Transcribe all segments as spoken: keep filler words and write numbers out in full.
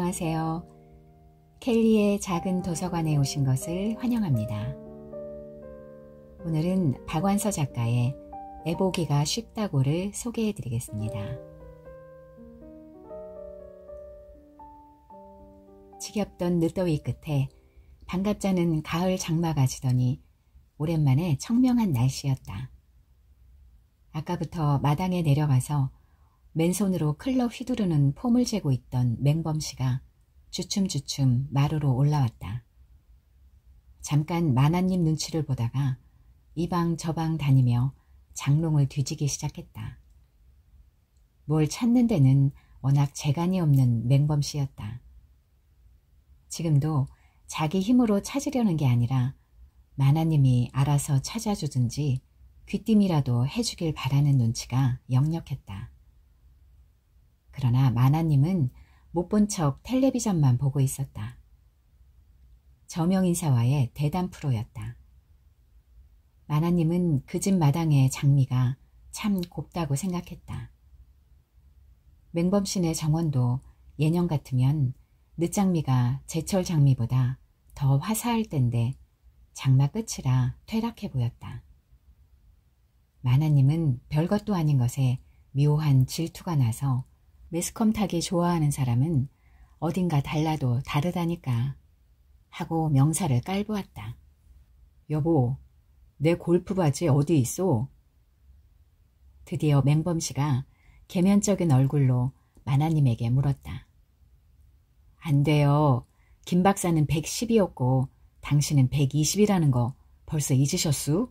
안녕하세요. 켈리의 작은 도서관에 오신 것을 환영합니다. 오늘은 박완서 작가의 애보기가 쉽다고를 소개해 드리겠습니다. 지겹던 늦더위 끝에 반갑지 않은 가을 장마가 지더니 오랜만에 청명한 날씨였다. 아까부터 마당에 내려가서 맨손으로 클럽 휘두르는 폼을 재고 있던 맹범씨가 주춤주춤 마루로 올라왔다. 잠깐 만화님 눈치를 보다가 이 방 저 방 다니며 장롱을 뒤지기 시작했다. 뭘 찾는 데는 워낙 재간이 없는 맹범씨였다. 지금도 자기 힘으로 찾으려는 게 아니라 만화님이 알아서 찾아주든지 귀띔이라도 해주길 바라는 눈치가 역력했다. 그러나 만화님은 못 본 척 텔레비전만 보고 있었다. 저명인사와의 대담 프로였다. 만화님은 그 집 마당의 장미가 참 곱다고 생각했다. 맹범씨네 정원도 예년 같으면 늦장미가 제철 장미보다 더 화사할 땐데 장마 끝이라 퇴락해 보였다. 만화님은 별것도 아닌 것에 묘한 질투가 나서 매스컴 타기 좋아하는 사람은 어딘가 달라도 다르다니까 하고 명사를 깔보았다. 여보, 내 골프 바지 어디 있어? 드디어 맹범씨가 개면적인 얼굴로 만화님에게 물었다. 안 돼요. 김 박사는 백십이었고 당신은 백이십이라는 거 벌써 잊으셨수?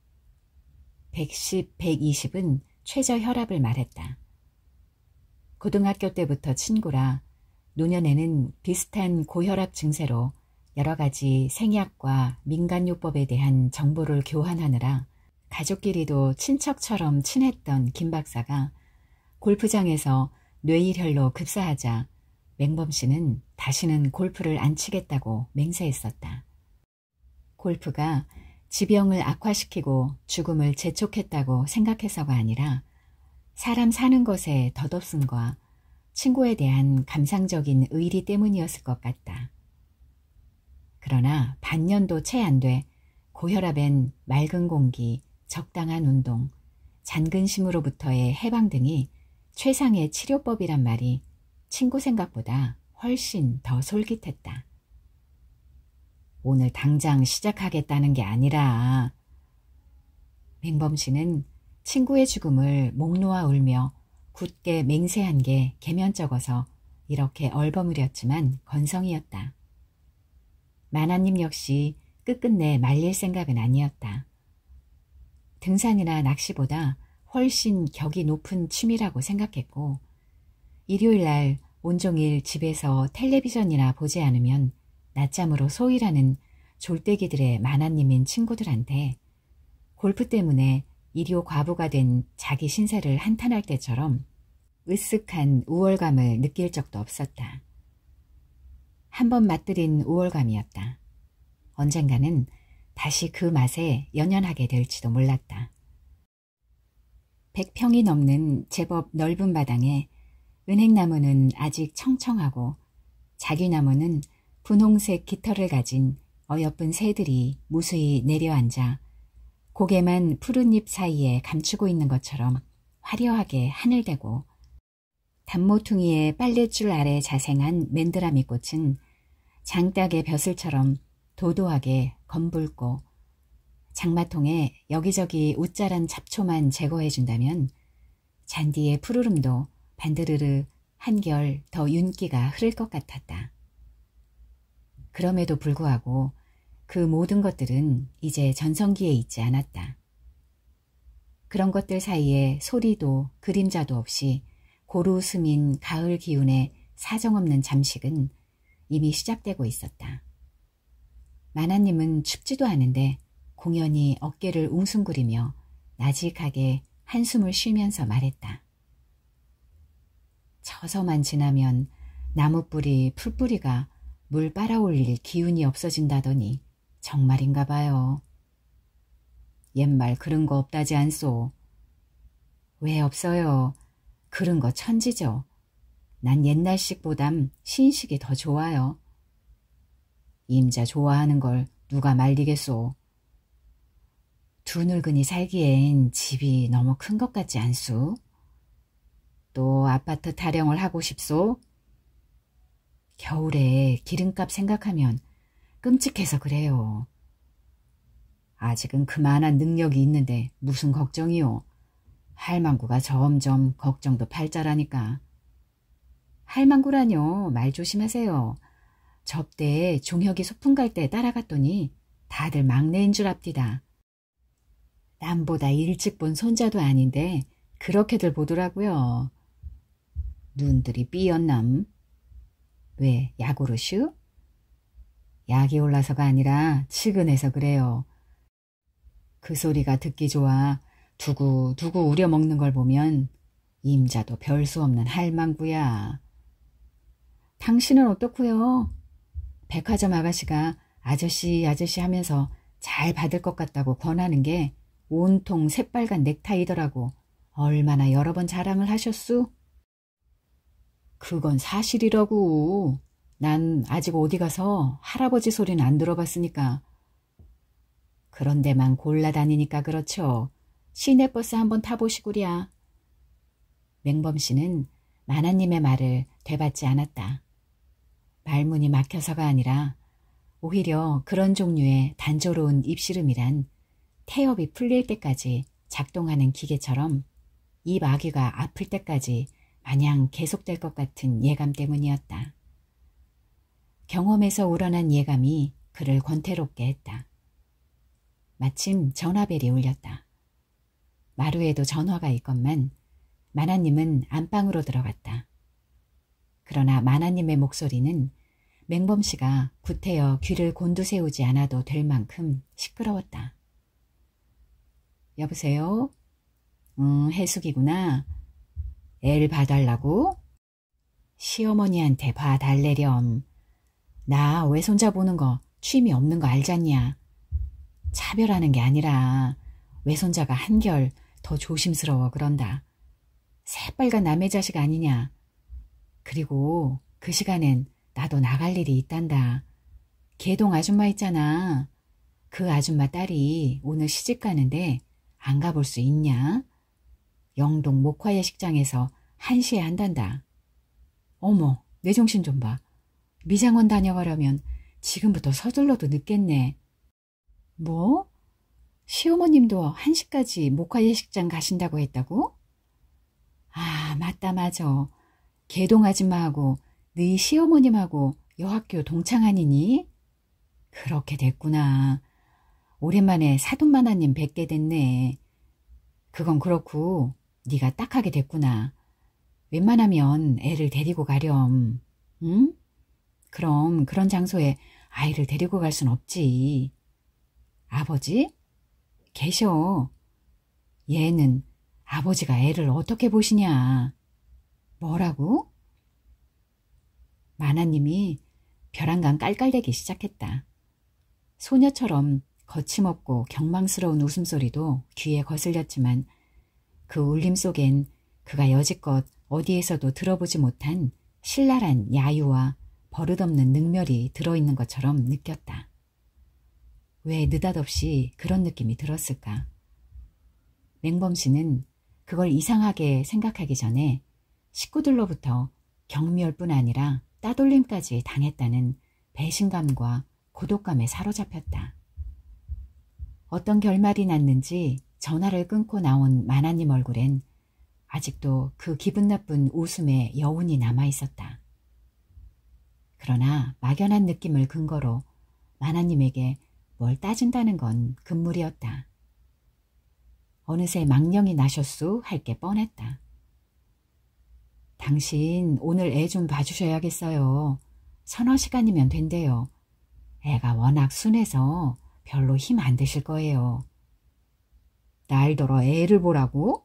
백십, 백이십은 최저 혈압을 말했다. 고등학교 때부터 친구라 노년에는 비슷한 고혈압 증세로 여러 가지 생약과 민간요법에 대한 정보를 교환하느라 가족끼리도 친척처럼 친했던 김 박사가 골프장에서 뇌일혈로 급사하자 맹범씨는 다시는 골프를 안 치겠다고 맹세했었다. 골프가 지병을 악화시키고 죽음을 재촉했다고 생각해서가 아니라 사람 사는 것에 덧없음과 친구에 대한 감상적인 의리 때문이었을 것 같다. 그러나 반년도 채 안 돼 고혈압엔 맑은 공기, 적당한 운동, 잔근심으로부터의 해방 등이 최상의 치료법이란 말이 친구 생각보다 훨씬 더 솔깃했다. 오늘 당장 시작하겠다는 게 아니라 맹범씨는 친구의 죽음을 목 놓아 울며 굳게 맹세한 게 개면적어서 이렇게 얼버무렸지만 건성이었다. 만화님 역시 끝끝내 말릴 생각은 아니었다. 등산이나 낚시보다 훨씬 격이 높은 취미라고 생각했고 일요일날 온종일 집에서 텔레비전이나 보지 않으면 낮잠으로 소일하는 졸대기들의 만화님인 친구들한테 골프 때문에 일요 과부가 된 자기 신세를 한탄할 때처럼 으쓱한 우월감을 느낄 적도 없었다. 한 번 맛들인 우월감이었다. 언젠가는 다시 그 맛에 연연하게 될지도 몰랐다. 백 평이 넘는 제법 넓은 바당에 은행나무는 아직 청청하고 자귀나무는 분홍색 깃털을 가진 어여쁜 새들이 무수히 내려앉아 고개만 푸른 잎 사이에 감추고 있는 것처럼 화려하게 하늘대고 단모퉁이의 빨랫줄 아래 자생한 맨드라미 꽃은 장닭의 벼슬처럼 도도하게 검붉고 장마통에 여기저기 웃자란 잡초만 제거해준다면 잔디의 푸르름도 반드르르 한결 더 윤기가 흐를 것 같았다. 그럼에도 불구하고 그 모든 것들은 이제 전성기에 있지 않았다. 그런 것들 사이에 소리도 그림자도 없이 고루 스민 가을 기운의 사정없는 잠식은 이미 시작되고 있었다. 만화님은 춥지도 않은데 공연히 어깨를 웅숭거리며 나직하게 한숨을 쉬면서 말했다. 저서만 지나면 나무뿌리, 풀뿌리가 물 빨아올릴 기운이 없어진다더니 정말인가 봐요. 옛말 그런 거 없다지 않소. 왜 없어요? 그런 거 천지죠. 난 옛날식보담 신식이 더 좋아요. 임자 좋아하는 걸 누가 말리겠소. 두 늙은이 살기엔 집이 너무 큰 것 같지 않소? 또 아파트 타령을 하고 싶소? 겨울에 기름값 생각하면 끔찍해서 그래요. 아직은 그만한 능력이 있는데 무슨 걱정이요. 할망구가 점점 걱정도 팔자라니까. 할망구라뇨. 말 조심하세요. 접대에 종혁이 소풍 갈 때 따라갔더니 다들 막내인 줄 압디다. 남보다 일찍 본 손자도 아닌데 그렇게들 보더라고요. 눈들이 삐었남. 왜, 약오르슈? 약이 올라서가 아니라 치근해서 그래요. 그 소리가 듣기 좋아 두고두고 우려먹는 걸 보면 임자도 별 수 없는 할망구야. 당신은 어떻고요? 백화점 아가씨가 아저씨 아저씨 하면서 잘 받을 것 같다고 권하는 게 온통 새빨간 넥타이더라고. 얼마나 여러 번 자랑을 하셨수? 그건 사실이라고. 난 아직 어디 가서 할아버지 소리는 안 들어봤으니까. 그런 데만 골라다니니까 그렇죠. 시내버스 한번 타보시구랴. 맹범씨는 마나님의 말을 되받지 않았다. 말문이 막혀서가 아니라 오히려 그런 종류의 단조로운 입씨름이란 태엽이 풀릴 때까지 작동하는 기계처럼 입 아귀가 아플 때까지 마냥 계속될 것 같은 예감 때문이었다. 경험에서 우러난 예감이 그를 권태롭게 했다. 마침 전화벨이 울렸다. 마루에도 전화가 있건만 마나님은 안방으로 들어갔다. 그러나 마나님의 목소리는 맹범씨가 구태여 귀를 곤두세우지 않아도 될 만큼 시끄러웠다. 여보세요? 응, 해숙이구나. 애를 봐달라고? 시어머니한테 봐달래렴. 나 외손자 보는 거 취미 없는 거 알잖냐. 차별하는 게 아니라 외손자가 한결 더 조심스러워 그런다. 새빨간 남의 자식 아니냐. 그리고 그 시간엔 나도 나갈 일이 있단다. 개동 아줌마 있잖아. 그 아줌마 딸이 오늘 시집 가는데 안 가볼 수 있냐? 영동 목화예 식장에서 한 시에 한단다. 어머, 내 정신 좀 봐. 미장원 다녀가려면 지금부터 서둘러도 늦겠네. 뭐? 시어머님도 한 시까지 목화예 식장 가신다고 했다고? 아, 맞다 맞아. 개동 아줌마하고 너희 시어머님하고 여학교 동창아니니? 그렇게 됐구나. 오랜만에 사돈마나님 뵙게 됐네. 그건 그렇고 네가 딱하게 됐구나. 웬만하면 애를 데리고 가렴. 응? 그럼 그런 장소에 아이를 데리고 갈 순 없지. 아버지? 계셔. 얘는 아버지가 애를 어떻게 보시냐. 뭐라고? 마나님이 벼랑간 깔깔대기 시작했다. 소녀처럼 거침없고 경망스러운 웃음소리도 귀에 거슬렸지만 그 울림 속엔 그가 여지껏 어디에서도 들어보지 못한 신랄한 야유와 버릇없는 능멸이 들어있는 것처럼 느꼈다. 왜 느닷없이 그런 느낌이 들었을까? 맹범씨는 그걸 이상하게 생각하기 전에 식구들로부터 경멸뿐 아니라 따돌림까지 당했다는 배신감과 고독감에 사로잡혔다. 어떤 결말이 났는지 전화를 끊고 나온 마나님 얼굴엔 아직도 그 기분 나쁜 웃음의 여운이 남아있었다. 그러나 막연한 느낌을 근거로 마나님에게 뭘 따진다는 건 금물이었다. 어느새 망령이 나셨수 할 게 뻔했다. 당신 오늘 애 좀 봐주셔야겠어요. 서너 시간이면 된대요. 애가 워낙 순해서 별로 힘 안 드실 거예요. 날더러 애를 보라고?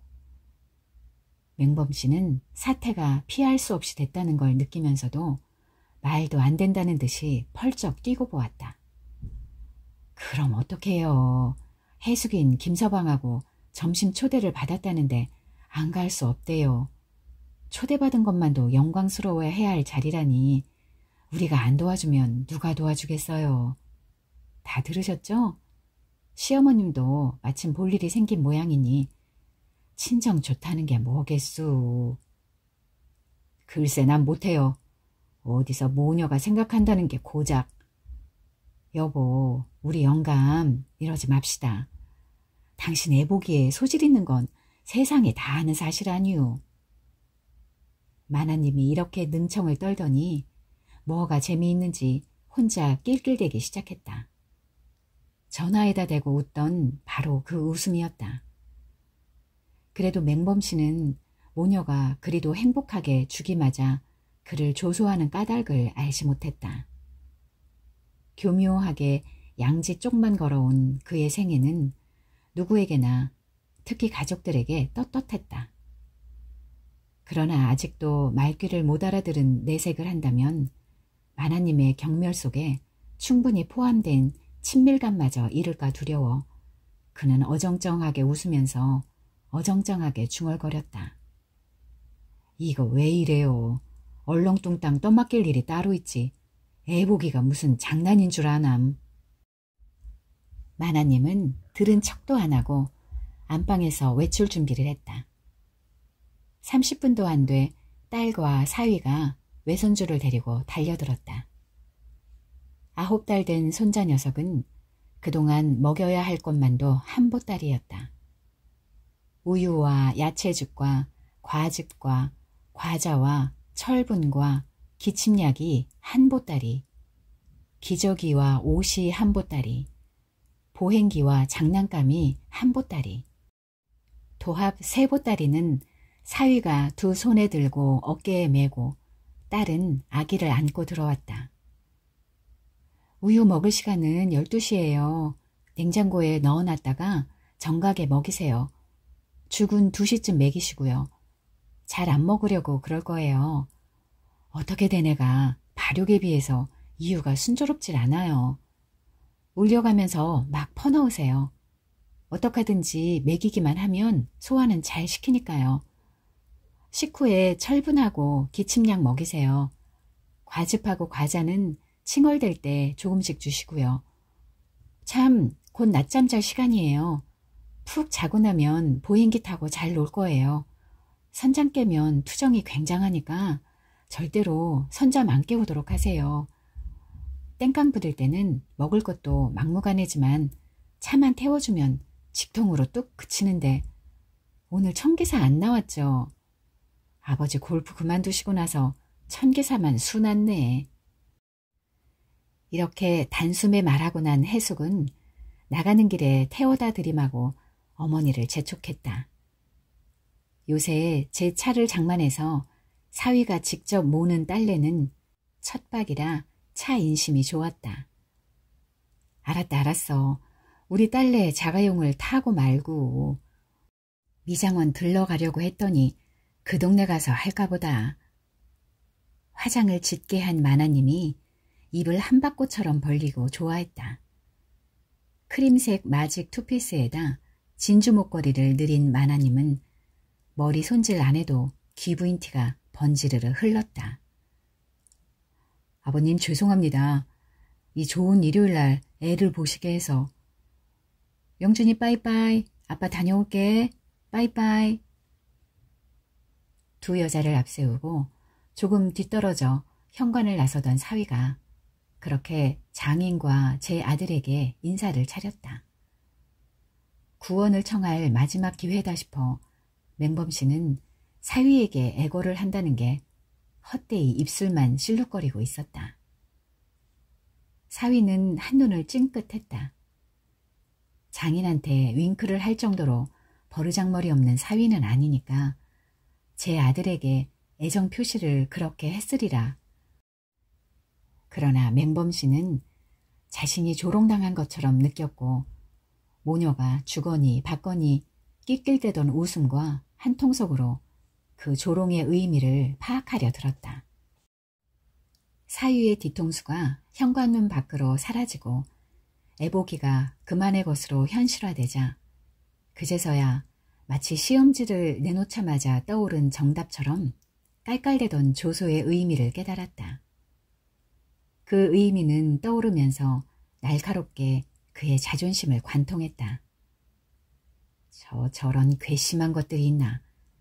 맹범씨는 사태가 피할 수 없이 됐다는 걸 느끼면서도 말도 안 된다는 듯이 펄쩍 뛰고 보았다. 그럼 어떡해요. 해숙인 김서방하고 점심 초대를 받았다는데 안 갈 수 없대요. 초대받은 것만도 영광스러워야 해야 할 자리라니 우리가 안 도와주면 누가 도와주겠어요. 다 들으셨죠? 시어머님도 마침 볼 일이 생긴 모양이니 친정 좋다는 게 뭐겠수. 글쎄 난 못해요. 어디서 모녀가 생각한다는 게 고작. 여보, 우리 영감 이러지 맙시다. 당신 애보기에 소질 있는 건 세상에 다 아는 사실 아니오. 마나님이 이렇게 능청을 떨더니 뭐가 재미있는지 혼자 낄낄대기 시작했다. 전화에다 대고 웃던 바로 그 웃음이었다. 그래도 맹범씨는 모녀가 그리도 행복하게 죽이 맞아 그를 조소하는 까닭을 알지 못했다. 교묘하게 양지 쪽만 걸어온 그의 생애는 누구에게나 특히 가족들에게 떳떳했다. 그러나 아직도 말귀를 못 알아들은 내색을 한다면 마나님의 경멸 속에 충분히 포함된 친밀감마저 잃을까 두려워 그는 어정쩡하게 웃으면서 어정쩡하게 중얼거렸다. 이거 왜 이래요. 얼렁뚱땅 떠맡길 일이 따로 있지. 애보기가 무슨 장난인 줄 아남. 마나님은 들은 척도 안 하고 안방에서 외출 준비를 했다. 삼십 분도 안 돼 딸과 사위가 외손주를 데리고 달려들었다. 아홉 달 된 손자 녀석은 그동안 먹여야 할 것만도 한 보따리였다. 우유와 야채죽과 과즙과 과자와 철분과 기침약이 한 보따리, 기저귀와 옷이 한 보따리, 보행기와 장난감이 한 보따리, 도합 세 보따리는 사위가 두 손에 들고 어깨에 메고 딸은 아기를 안고 들어왔다. 우유 먹을 시간은 열두 시예요. 냉장고에 넣어놨다가 정각에 먹이세요. 죽은 두 시쯤 먹이시고요. 잘 안 먹으려고 그럴 거예요. 어떻게 된 애가 발육에 비해서 이유가 순조롭질 않아요. 울려가면서 막 퍼넣으세요. 어떡하든지 먹이기만 하면 소화는 잘 시키니까요. 식후에 철분하고 기침약 먹이세요. 과즙하고 과자는 칭얼댈 때 조금씩 주시고요. 참, 곧 낮잠 잘 시간이에요. 푹 자고 나면 보행기 타고 잘 놀 거예요. 선잠 깨면 투정이 굉장하니까 절대로 선잠 안 깨우도록 하세요. 땡깡 부들 때는 먹을 것도 막무가내지만 차만 태워주면 직통으로 뚝 그치는데 오늘 천기사 안 나왔죠. 아버지 골프 그만두시고 나서 천기사만 수났네. 이렇게 단숨에 말하고 난 해숙은 나가는 길에 태워다 들이마고 어머니를 재촉했다. 요새 제 차를 장만해서 사위가 직접 모는 딸내는 첫박이라 차 인심이 좋았다. 알았다 알았어. 우리 딸내 자가용을 타고 말고 미장원 들러가려고 했더니 그 동네 가서 할까 보다. 화장을 짙게 한 마나님이 입을 한바꽃처럼 벌리고 좋아했다. 크림색 마직 투피스에다 진주 목걸이를 느린 마나님은 머리 손질 안 해도 귀부인 티가 번지르르 흘렀다. 아버님 죄송합니다. 이 좋은 일요일날 애를 보시게 해서. 영준이 빠이빠이. 아빠 다녀올게. 빠이빠이. 두 여자를 앞세우고 조금 뒤떨어져 현관을 나서던 사위가 그렇게 장인과 제 아들에게 인사를 차렸다. 구원을 청할 마지막 기회다 싶어 맹범씨는 사위에게 애고를 한다는 게 헛되이 입술만 실룩거리고 있었다. 사위는 한눈을 찡긋했다. 장인한테 윙크를 할 정도로 버르장머리 없는 사위는 아니니까 제 아들에게 애정 표시를 그렇게 했으리라. 그러나 맹범씨는 자신이 조롱당한 것처럼 느꼈고 모녀가 주거니 받거니 낄낄대던 웃음과 한 통속으로 그 조롱의 의미를 파악하려 들었다. 사위의 뒤통수가 현관문 밖으로 사라지고 애보기가 그만의 것으로 현실화되자 그제서야 마치 시험지를 내놓자마자 떠오른 정답처럼 깔깔대던 조소의 의미를 깨달았다. 그 의미는 떠오르면서 날카롭게 그의 자존심을 관통했다. 저 저런 괘씸한 것들이 있나.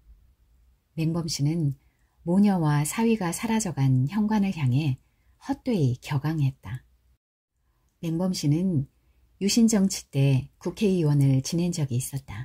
맹범씨는 모녀와 사위가 사라져간 현관을 향해 헛되이 격앙했다. 맹범씨는 유신정치 때 국회의원을 지낸 적이 있었다.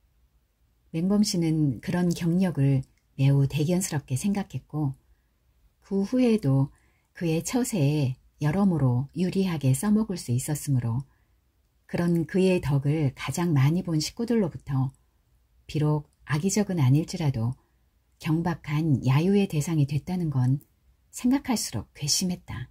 맹범씨는 그런 경력을 매우 대견스럽게 생각했고 그 후에도 그의 처세에 여러모로 유리하게 써먹을 수 있었으므로 그런 그의 덕을 가장 많이 본 식구들로부터 비록 악의적은 아닐지라도 경박한 야유의 대상이 됐다는 건 생각할수록 괘씸했다.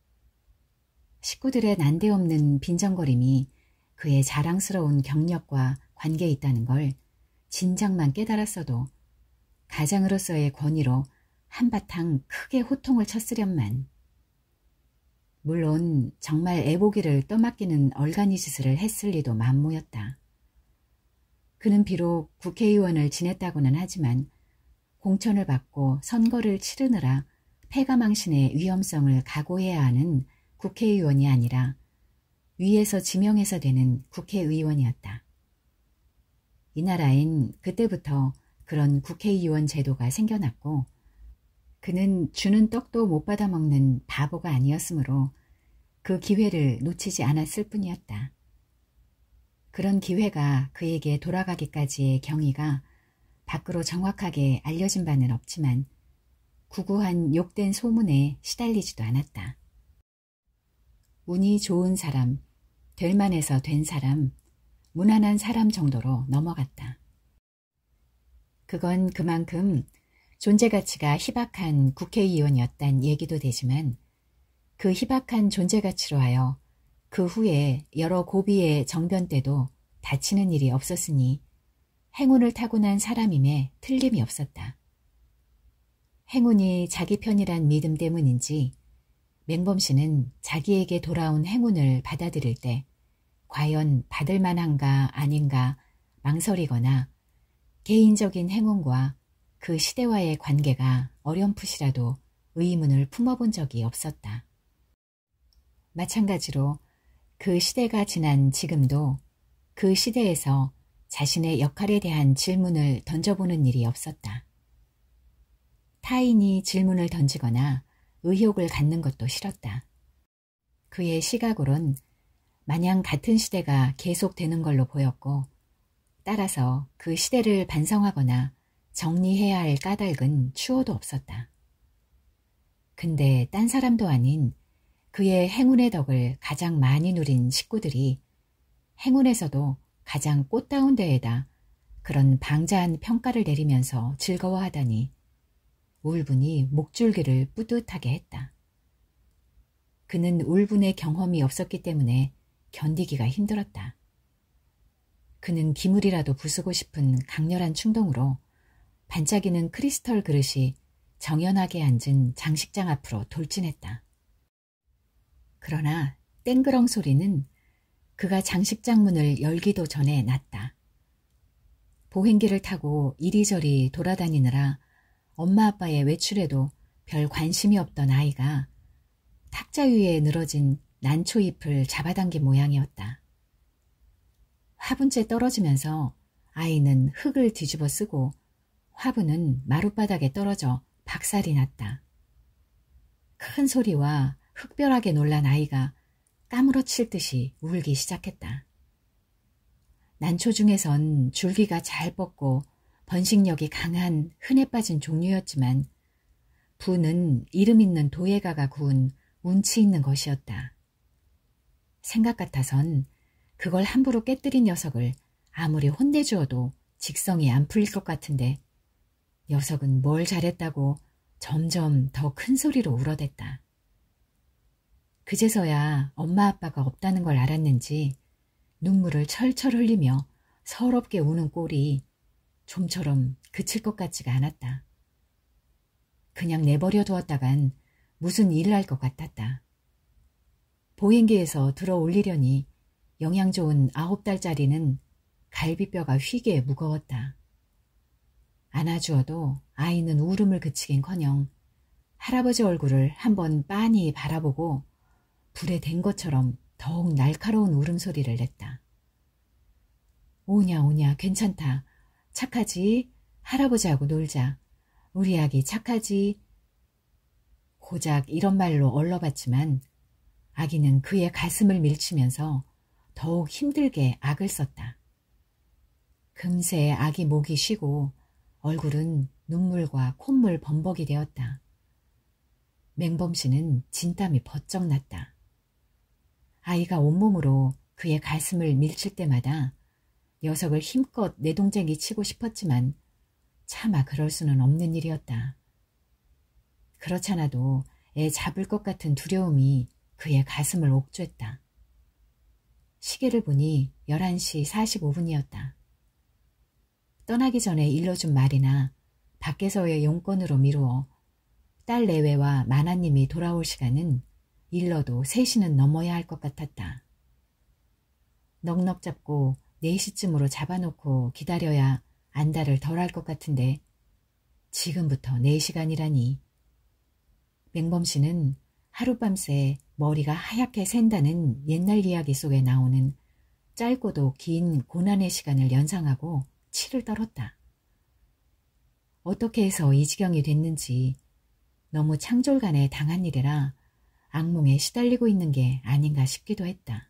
식구들의 난데없는 빈정거림이 그의 자랑스러운 경력과 관계에 있다는 걸 진작만 깨달았어도 가장으로서의 권위로 한바탕 크게 호통을 쳤으련만. 물론 정말 애보기를 떠맡기는 얼간이 짓을 했을 리도 만무였다. 그는 비록 국회의원을 지냈다고는 하지만 공천을 받고 선거를 치르느라 패가망신의 위험성을 각오해야 하는 국회의원이 아니라 위에서 지명해서 되는 국회의원이었다. 이 나라엔 그때부터 그런 국회의원 제도가 생겨났고 그는 주는 떡도 못 받아먹는 바보가 아니었으므로 그 기회를 놓치지 않았을 뿐이었다. 그런 기회가 그에게 돌아가기까지의 경위가 밖으로 정확하게 알려진 바는 없지만 구구한 욕된 소문에 시달리지도 않았다. 운이 좋은 사람, 될 만해서 된 사람, 무난한 사람 정도로 넘어갔다. 그건 그만큼 존재가치가 희박한 국회의원이었단 얘기도 되지만 그 희박한 존재가치로 하여 그 후에 여러 고비의 정변 때도 다치는 일이 없었으니 행운을 타고난 사람임에 틀림이 없었다. 행운이 자기 편이란 믿음 때문인지 맹범씨는 자기에게 돌아온 행운을 받아들일 때 과연 받을 만한가 아닌가 망설이거나 개인적인 행운과 그 시대와의 관계가 어렴풋이라도 의문을 품어본 적이 없었다. 마찬가지로 그 시대가 지난 지금도 그 시대에서 자신의 역할에 대한 질문을 던져보는 일이 없었다. 타인이 질문을 던지거나 의혹을 갖는 것도 싫었다. 그의 시각으론 마냥 같은 시대가 계속되는 걸로 보였고 따라서 그 시대를 반성하거나 정리해야 할 까닭은 추호도 없었다. 근데 딴 사람도 아닌 그의 행운의 덕을 가장 많이 누린 식구들이 행운에서도 가장 꽃다운 데에다 그런 방자한 평가를 내리면서 즐거워하다니 울분이 목줄기를 뿌듯하게 했다. 그는 울분의 경험이 없었기 때문에 견디기가 힘들었다. 그는 기물이라도 부수고 싶은 강렬한 충동으로 반짝이는 크리스털 그릇이 정연하게 앉은 장식장 앞으로 돌진했다. 그러나 땡그렁 소리는 그가 장식장 문을 열기도 전에 났다. 보행기를 타고 이리저리 돌아다니느라 엄마 아빠의 외출에도 별 관심이 없던 아이가 탁자 위에 늘어진 난초잎을 잡아당긴 모양이었다. 화분째 떨어지면서 아이는 흙을 뒤집어 쓰고 화분은 마룻바닥에 떨어져 박살이 났다. 큰 소리와 흑별하게 놀란 아이가 까무러칠 듯이 울기 시작했다. 난초 중에선 줄기가 잘 뻗고 번식력이 강한 흔해 빠진 종류였지만 부는 이름 있는 도예가가 구운 운치 있는 것이었다. 생각 같아선 그걸 함부로 깨뜨린 녀석을 아무리 혼내주어도 직성이 안 풀릴 것 같은데 녀석은 뭘 잘했다고 점점 더 큰 소리로 울어댔다. 그제서야 엄마 아빠가 없다는 걸 알았는지 눈물을 철철 흘리며 서럽게 우는 꼴이 좀처럼 그칠 것 같지가 않았다. 그냥 내버려 두었다간 무슨 일을 할 것 같았다. 보행기에서 들어 올리려니 영양 좋은 아홉 달짜리는 갈비뼈가 휘게 무거웠다. 안아주어도 아이는 울음을 그치긴커녕 할아버지 얼굴을 한번 빤히 바라보고 불에 댄 것처럼 더욱 날카로운 울음소리를 냈다. 오냐 오냐 괜찮다. 착하지? 할아버지하고 놀자. 우리 아기 착하지? 고작 이런 말로 얼러봤지만 아기는 그의 가슴을 밀치면서 더욱 힘들게 악을 썼다. 금세 아기 목이 쉬고 얼굴은 눈물과 콧물 범벅이 되었다. 맹범씨는 진땀이 번쩍 났다. 아이가 온몸으로 그의 가슴을 밀칠 때마다 녀석을 힘껏 내동쟁이 치고 싶었지만 차마 그럴 수는 없는 일이었다. 그렇잖아도 애 잡을 것 같은 두려움이 그의 가슴을 옥죄했다. 시계를 보니 열한 시 사십오 분이었다. 떠나기 전에 일러준 말이나 밖에서의 용건으로 미루어 딸 내외와 마나님이 돌아올 시간은 일러도 세 시는 넘어야 할 것 같았다. 넉넉 잡고 네 시쯤으로 잡아놓고 기다려야 안달을 덜 할 것 같은데 지금부터 네 시간이라니. 맹범씨는 하룻밤새 머리가 하얗게 샌다는 옛날 이야기 속에 나오는 짧고도 긴 고난의 시간을 연상하고 치를 떨었다. 어떻게 해서 이 지경이 됐는지 너무 창졸간에 당한 일이라 악몽에 시달리고 있는 게 아닌가 싶기도 했다.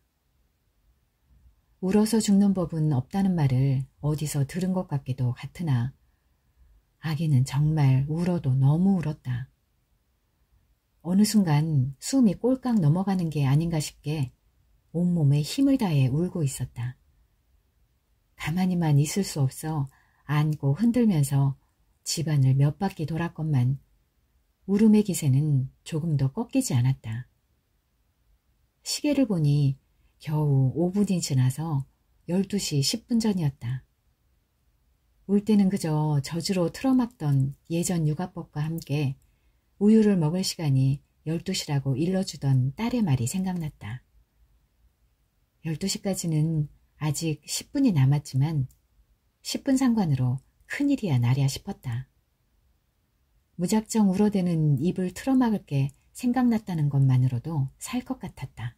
울어서 죽는 법은 없다는 말을 어디서 들은 것 같기도 같으나 아기는 정말 울어도 너무 울었다. 어느 순간 숨이 꼴깍 넘어가는 게 아닌가 싶게 온몸에 힘을 다해 울고 있었다. 가만히만 있을 수 없어 안고 흔들면서 집안을 몇 바퀴 돌았건만 울음의 기세는 조금도 꺾이지 않았다. 시계를 보니 겨우 오 분이 지나서 열두 시 십 분 전이었다. 울 때는 그저 저주로 틀어막던 예전 육아법과 함께 우유를 먹을 시간이 열두 시라고 일러주던 딸의 말이 생각났다. 열두 시까지는 아직 십 분이 남았지만 십 분 상관으로 큰일이야 나랴 싶었다. 무작정 울어대는 입을 틀어막을 게 생각났다는 것만으로도 살 것 같았다.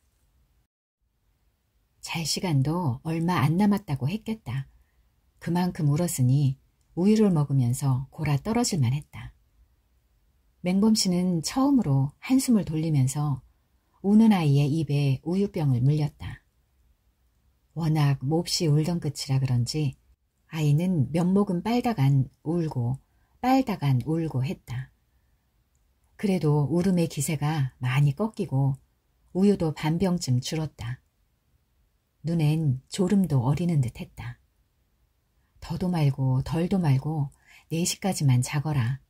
잘 시간도 얼마 안 남았다고 했겠다. 그만큼 울었으니 우유를 먹으면서 골아 떨어질만 했다. 맹범씨는 처음으로 한숨을 돌리면서 우는 아이의 입에 우유병을 물렸다. 워낙 몹시 울던 끝이라 그런지 아이는 면목은 빨다간 울고 빨다간 울고 했다. 그래도 울음의 기세가 많이 꺾이고 우유도 반병쯤 줄었다. 눈엔 졸음도 어리는 듯 했다. 더도 말고 덜도 말고 네 시까지만 자거라.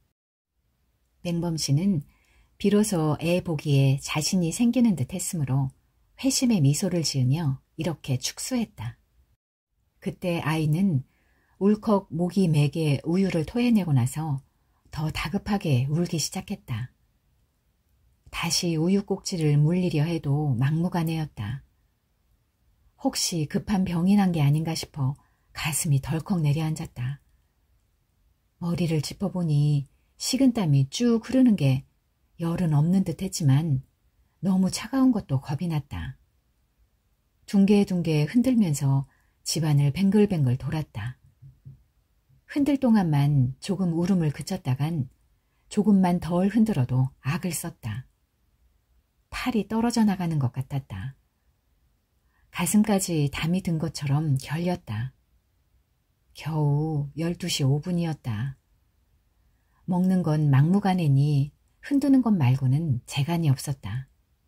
맹범씨는 비로소 애 보기에 자신이 생기는 듯 했으므로 회심의 미소를 지으며 이렇게 축수했다. 그때 아이는 울컥 목이 맥에 우유를 토해내고 나서 더 다급하게 울기 시작했다. 다시 우유 꼭지를 물리려 해도 막무가내였다. 혹시 급한 병이 난 게 아닌가 싶어 가슴이 덜컥 내려앉았다. 머리를 짚어보니 식은땀이 쭉 흐르는 게 열은 없는 듯 했지만 너무 차가운 것도 겁이 났다. 둥게둥게 흔들면서 집안을 뱅글뱅글 돌았다. 흔들 동안만 조금 울음을 그쳤다간 조금만 덜 흔들어도 악을 썼다. 팔이 떨어져 나가는 것 같았다. 가슴까지 담이 든 것처럼 결렸다. 겨우 열두 시 오 분이었다. 먹는 건 막무가내니 흔드는 것 말고는 재간이 없었다.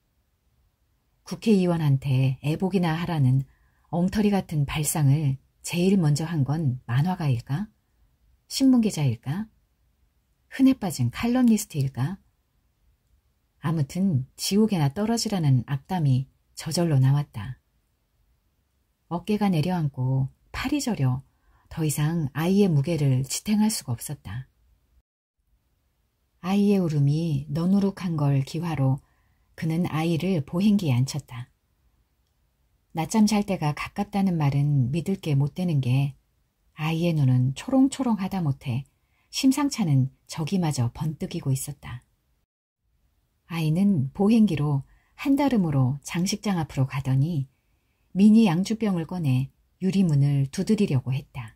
국회의원한테 애복이나 하라는 엉터리 같은 발상을 제일 먼저 한 건 만화가일까? 신문기자일까? 흔해 빠진 칼럼니스트일까? 아무튼 지옥에나 떨어지라는 악담이 저절로 나왔다. 어깨가 내려앉고 팔이 저려 더 이상 아이의 무게를 지탱할 수가 없었다. 아이의 울음이 너누룩한 걸 기화로 그는 아이를 보행기에 앉혔다. 낮잠 잘 때가 가깝다는 말은 믿을 게 못 되는 게 아이의 눈은 초롱초롱하다 못해 심상찮은 저기마저 번뜩이고 있었다. 아이는 보행기로 한달음으로 장식장 앞으로 가더니 미니 양주병을 꺼내 유리문을 두드리려고 했다.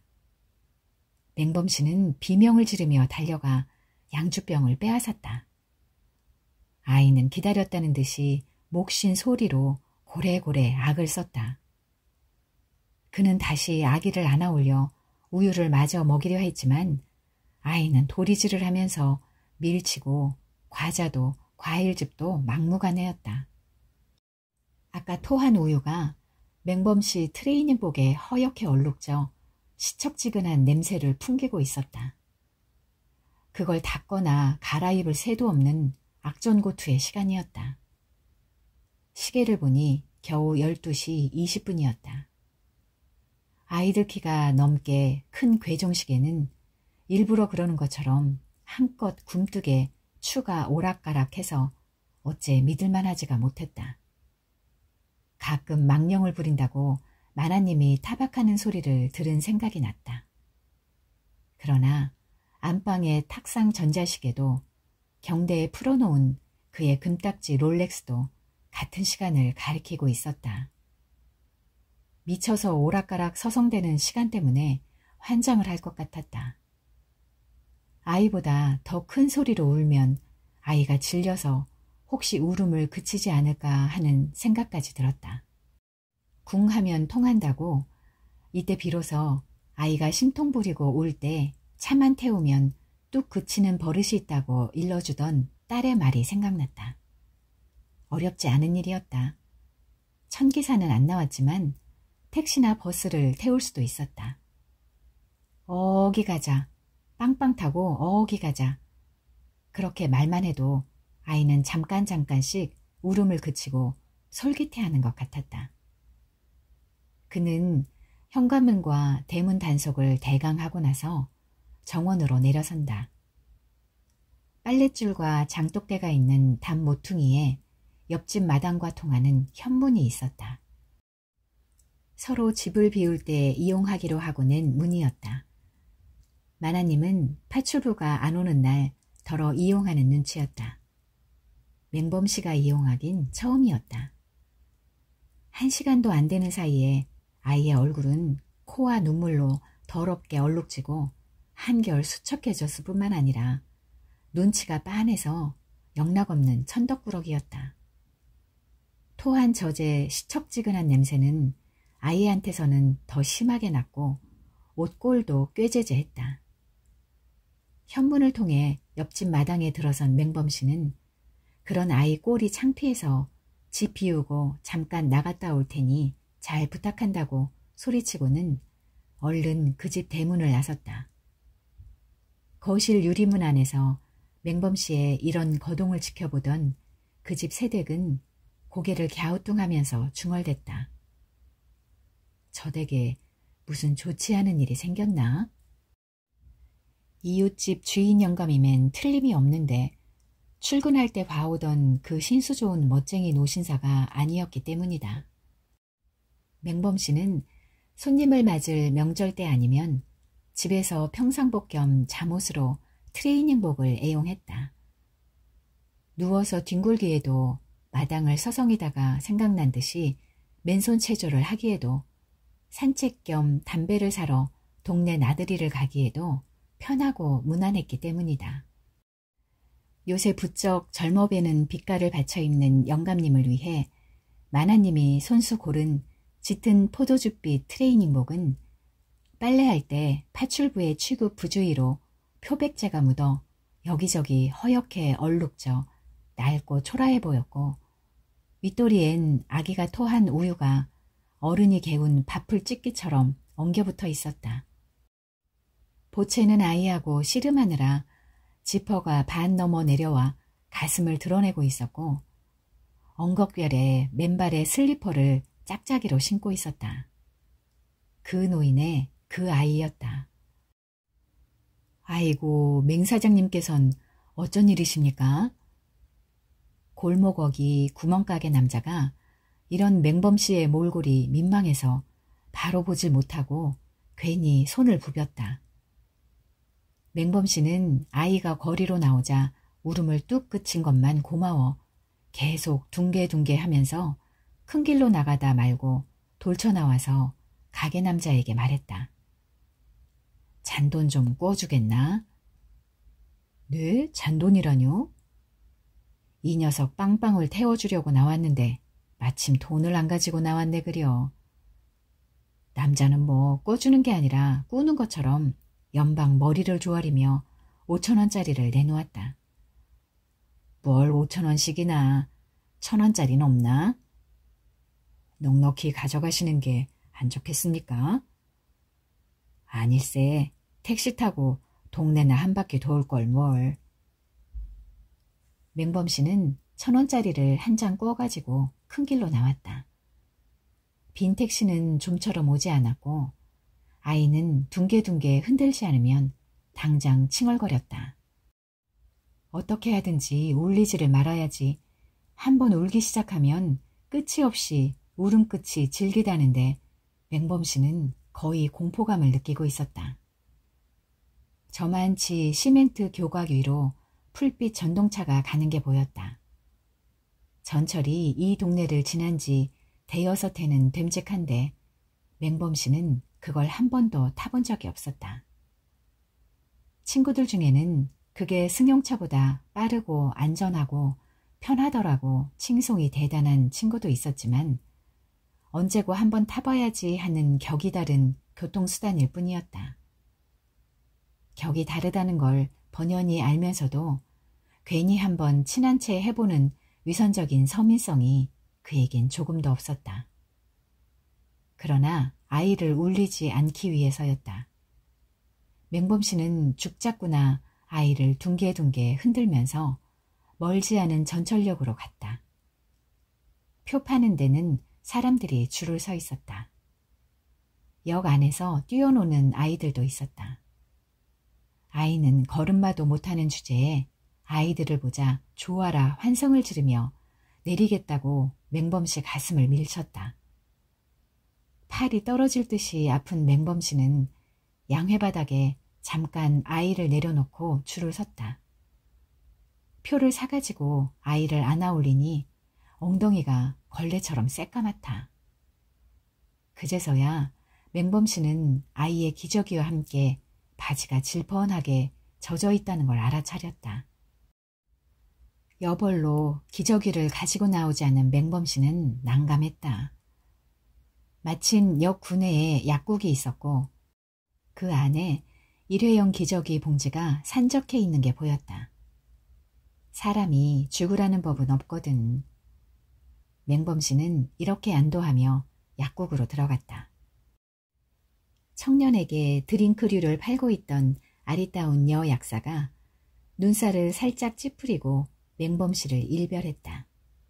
맹범씨는 비명을 지르며 달려가 양주병을 빼앗았다. 아이는 기다렸다는 듯이 목쉰 소리로 고래고래 악을 썼다. 그는 다시 아기를 안아올려 우유를 마저 먹이려 했지만 아이는 도리질을 하면서 밀치고 과자도 과일즙도 막무가내였다. 아까 토한 우유가 맹범씨 트레이닝복에 허옇게 얼룩져 시척지근한 냄새를 풍기고 있었다. 그걸 닦거나 갈아입을 새도 없는 악전고투의 시간이었다. 시계를 보니 겨우 열두 시 이십 분이었다. 아이들 키가 넘게 큰 괴종시계는 일부러 그러는 것처럼 한껏 굼뜨게 추가 오락가락해서 어째 믿을만하지가 못했다. 가끔 망령을 부린다고 마나님이 타박하는 소리를 들은 생각이 났다. 그러나 안방의 탁상 전자시계도 경대에 풀어놓은 그의 금딱지 롤렉스도 같은 시간을 가리키고 있었다. 미쳐서 오락가락 서성대는 시간 때문에 환장을 할 것 같았다. 아이보다 더 큰 소리로 울면 아이가 질려서 혹시 울음을 그치지 않을까 하는 생각까지 들었다. 궁 하면 통한다고 이때 비로소 아이가 심통 부리고 울 때 차만 태우면 뚝 그치는 버릇이 있다고 일러주던 딸의 말이 생각났다. 어렵지 않은 일이었다. 천기사는 안 나왔지만 택시나 버스를 태울 수도 있었다. 어기 가자. 빵빵 타고 어기 가자. 그렇게 말만 해도 아이는 잠깐 잠깐씩 울음을 그치고 솔깃해하는 것 같았다. 그는 현관문과 대문 단속을 대강하고 나서 정원으로 내려선다. 빨랫줄과 장독대가 있는 담 모퉁이에 옆집 마당과 통하는 현문이 있었다. 서로 집을 비울 때 이용하기로 하고 낸 문이었다. 마나님은 파출부가 안 오는 날 더러 이용하는 눈치였다. 맹범씨가 이용하긴 처음이었다. 한 시간도 안 되는 사이에 아이의 얼굴은 코와 눈물로 더럽게 얼룩지고 한결 수척해졌을 뿐만 아니라 눈치가 빤해서 영락없는 천덕꾸러기였다. 토한 젖의 시척지근한 냄새는 아이한테서는 더 심하게 났고 옷골도 꾀제제했다. 현문을 통해 옆집 마당에 들어선 맹범씨는 그런 아이 꼴이 창피해서 집 비우고 잠깐 나갔다 올 테니 잘 부탁한다고 소리치고는 얼른 그 집 대문을 나섰다. 거실 유리문 안에서 맹범씨의 이런 거동을 지켜보던 그 집 새댁은 고개를 갸우뚱하면서 중얼댔다. 저 댁에 무슨 좋지 않은 일이 생겼나? 이웃집 주인 영감이면 틀림이 없는데 출근할 때 봐오던 그 신수 좋은 멋쟁이 노신사가 아니었기 때문이다. 맹범씨는 손님을 맞을 명절 때 아니면 집에서 평상복 겸 잠옷으로 트레이닝복을 애용했다. 누워서 뒹굴기에도 마당을 서성이다가 생각난 듯이 맨손 체조를 하기에도 산책 겸 담배를 사러 동네 나들이를 가기에도 편하고 무난했기 때문이다. 요새 부쩍 젊어 배는 빛깔을 받쳐 입는 영감님을 위해 마나님이 손수 고른 짙은 포도주빛 트레이닝복은 빨래할 때 파출부의 취급 부주의로 표백제가 묻어 여기저기 허옇게 얼룩져 낡고 초라해 보였고 윗도리엔 아기가 토한 우유가 어른이 개운 밥풀 찢기처럼 엉겨붙어 있었다. 보채는 아이하고 씨름하느라 지퍼가 반 넘어 내려와 가슴을 드러내고 있었고 엉겁결에 맨발에 슬리퍼를 짝짝이로 신고 있었다. 그 노인의 그 아이였다. 아이고, 맹사장님께선 어쩐 일이십니까? 골목어기 구멍가게 남자가 이런 맹범씨의 몰골이 민망해서 바로 보질 못하고 괜히 손을 부볐다. 맹범씨는 아이가 거리로 나오자 울음을 뚝 그친 것만 고마워 계속 둥개둥개 하면서 큰 길로 나가다 말고 돌쳐나와서 가게 남자에게 말했다. 잔돈 좀 꿔주겠나? 네? 잔돈이라뇨? 이 녀석 빵빵을 태워주려고 나왔는데 마침 돈을 안 가지고 나왔네 그려. 남자는 뭐 꿔주는 게 아니라 꾸는 것처럼 연방 머리를 조아리며 오천 원짜리를 내놓았다. 뭘 오천 원씩이나, 천 원짜리는 없나? 넉넉히 가져가시는 게 안 좋겠습니까? 아닐세, 택시 타고 동네나 한 바퀴 도울 걸 뭘. 맹범씨는 천 원짜리를 한 장 꿔가지고 큰 길로 나왔다. 빈 택시는 좀처럼 오지 않았고 아이는 둥개둥개 흔들지 않으면 당장 칭얼거렸다. 어떻게 하든지 울리지를 말아야지. 한번 울기 시작하면 끝이 없이 울음 끝이 질기다는데 맹범씨는 거의 공포감을 느끼고 있었다. 저만치 시멘트 교각 위로 풀빛 전동차가 가는 게 보였다. 전철이 이 동네를 지난 지 대여섯 해는 됨직한데 맹범씨는 그걸 한 번도 타본 적이 없었다. 친구들 중에는 그게 승용차보다 빠르고 안전하고 편하더라고 칭송이 대단한 친구도 있었지만 언제고 한번 타봐야지 하는 격이 다른 교통수단일 뿐이었다. 격이 다르다는 걸 번연히 알면서도 괜히 한번 친한 채 해보는 위선적인 서민성이 그에겐 조금도 없었다. 그러나 아이를 울리지 않기 위해서였다. 맹범씨는 죽자꾸나 아이를 둥개둥개 흔들면서 멀지 않은 전철역으로 갔다. 표 파는 데는 사람들이 줄을 서 있었다. 역 안에서 뛰어노는 아이들도 있었다. 아이는 걸음마도 못하는 주제에 아이들을 보자 좋아라 환성을 지르며 내리겠다고 맹범씨 가슴을 밀쳤다. 팔이 떨어질 듯이 아픈 맹범씨는 양회바닥에 잠깐 아이를 내려놓고 줄을 섰다. 표를 사가지고 아이를 안아 올리니 엉덩이가 걸레처럼 새까맣다. 그제서야 맹범씨는 아이의 기저귀와 함께 바지가 질펀하게 젖어 있다는 걸 알아차렸다. 여벌로 기저귀를 가지고 나오지 않은 맹범씨는 난감했다. 마침 역 구내에 약국이 있었고 그 안에 일회용 기저귀 봉지가 산적해 있는 게 보였다. 사람이 죽으라는 법은 없거든. 맹범씨는 이렇게 안도하며 약국으로 들어갔다. 청년에게 드링크류를 팔고 있던 아리따운 여 약사가 눈살을 살짝 찌푸리고 맹범씨를 일별했다.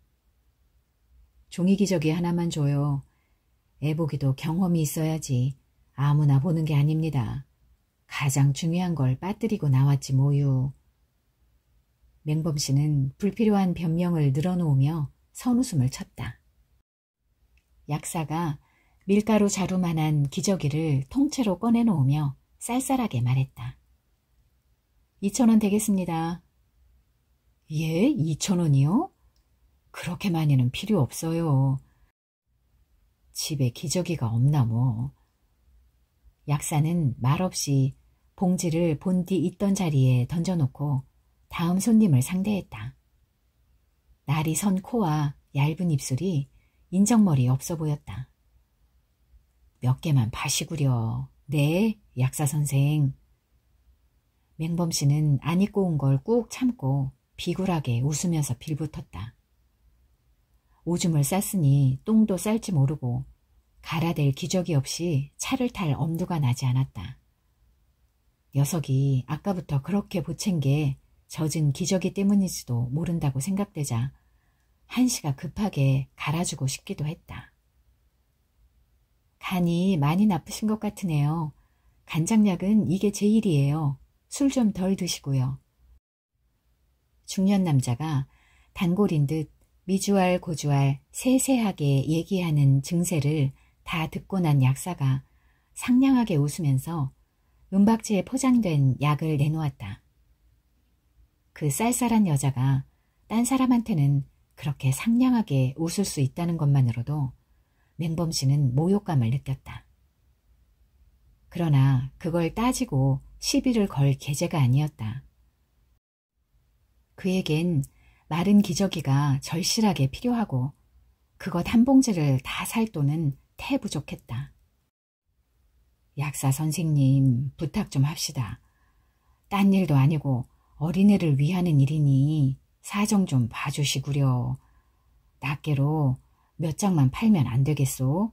종이기저귀 하나만 줘요. 애보기도 경험이 있어야지 아무나 보는 게 아닙니다. 가장 중요한 걸 빠뜨리고 나왔지 뭐유. 맹범씨는 불필요한 변명을 늘어놓으며 선웃음을 쳤다. 약사가 밀가루 자루만한 기저귀를 통째로 꺼내놓으며 쌀쌀하게 말했다. 이천 원 되겠습니다. 예? 이천 원이요? 그렇게 많이는 필요 없어요. 집에 기저귀가 없나 뭐. 약사는 말없이 봉지를 본디 있던 자리에 던져놓고 다음 손님을 상대했다. 날이 선 코와 얇은 입술이 인정머리 없어 보였다. 몇 개만 파시구려. 네, 약사 선생. 맹범씨는 안 입고 온 걸 꾹 참고 비굴하게 웃으면서 빌붙었다. 오줌을 쌌으니 똥도 쌀지 모르고 갈아댈 기저귀 없이 차를 탈 엄두가 나지 않았다. 녀석이 아까부터 그렇게 보챈 게 젖은 기저귀 때문일지도 모른다고 생각되자 한시가 급하게 갈아주고 싶기도 했다. 간이 많이 나쁘신 것 같으네요. 간장약은 이게 제일이에요. 술 좀 덜 드시고요. 중년 남자가 단골인 듯 미주알 고주알 세세하게 얘기하는 증세를 다 듣고 난 약사가 상냥하게 웃으면서 은박지에 포장된 약을 내놓았다. 그 쌀쌀한 여자가 딴 사람한테는 그렇게 상냥하게 웃을 수 있다는 것만으로도 맹범씨는 모욕감을 느꼈다. 그러나 그걸 따지고 시비를 걸 계제가 아니었다. 그에겐 마른 기저귀가 절실하게 필요하고 그것 한 봉지를 다 살 돈은 태 부족했다. 약사 선생님, 부탁 좀 합시다. 딴 일도 아니고 어린애를 위하는 일이니 사정 좀 봐주시구려. 낱개로 몇 장만 팔면 안 되겠소?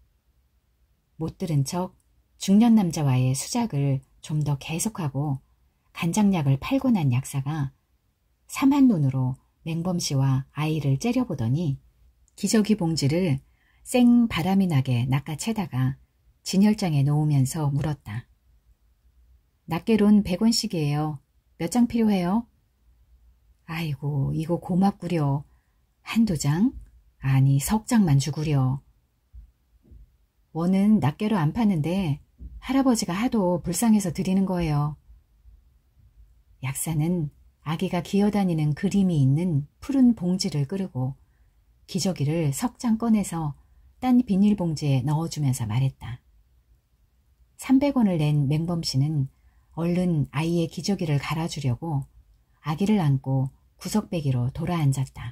못 들은 척 중년 남자와의 수작을 좀 더 계속하고 간장약을 팔고 난 약사가 삼한 눈으로 맹범씨와 아이를 째려보더니 기저귀 봉지를 쌩 바람이 나게 낚아채다가 진열장에 놓으면서 물었다. 낱개론 백 원씩이에요. 몇 장 필요해요? 아이고, 이거 고맙구려. 한두 장? 아니, 석 장만 주구려. 원은 낱개로 안 파는데 할아버지가 하도 불쌍해서 드리는 거예요. 약사는 아기가 기어다니는 그림이 있는 푸른 봉지를 끄르고 기저귀를 석 장 꺼내서 딴 비닐봉지에 넣어주면서 말했다. 삼백 원을 낸 맹범씨는 얼른 아이의 기저귀를 갈아주려고 아기를 안고 구석배기로 돌아앉았다.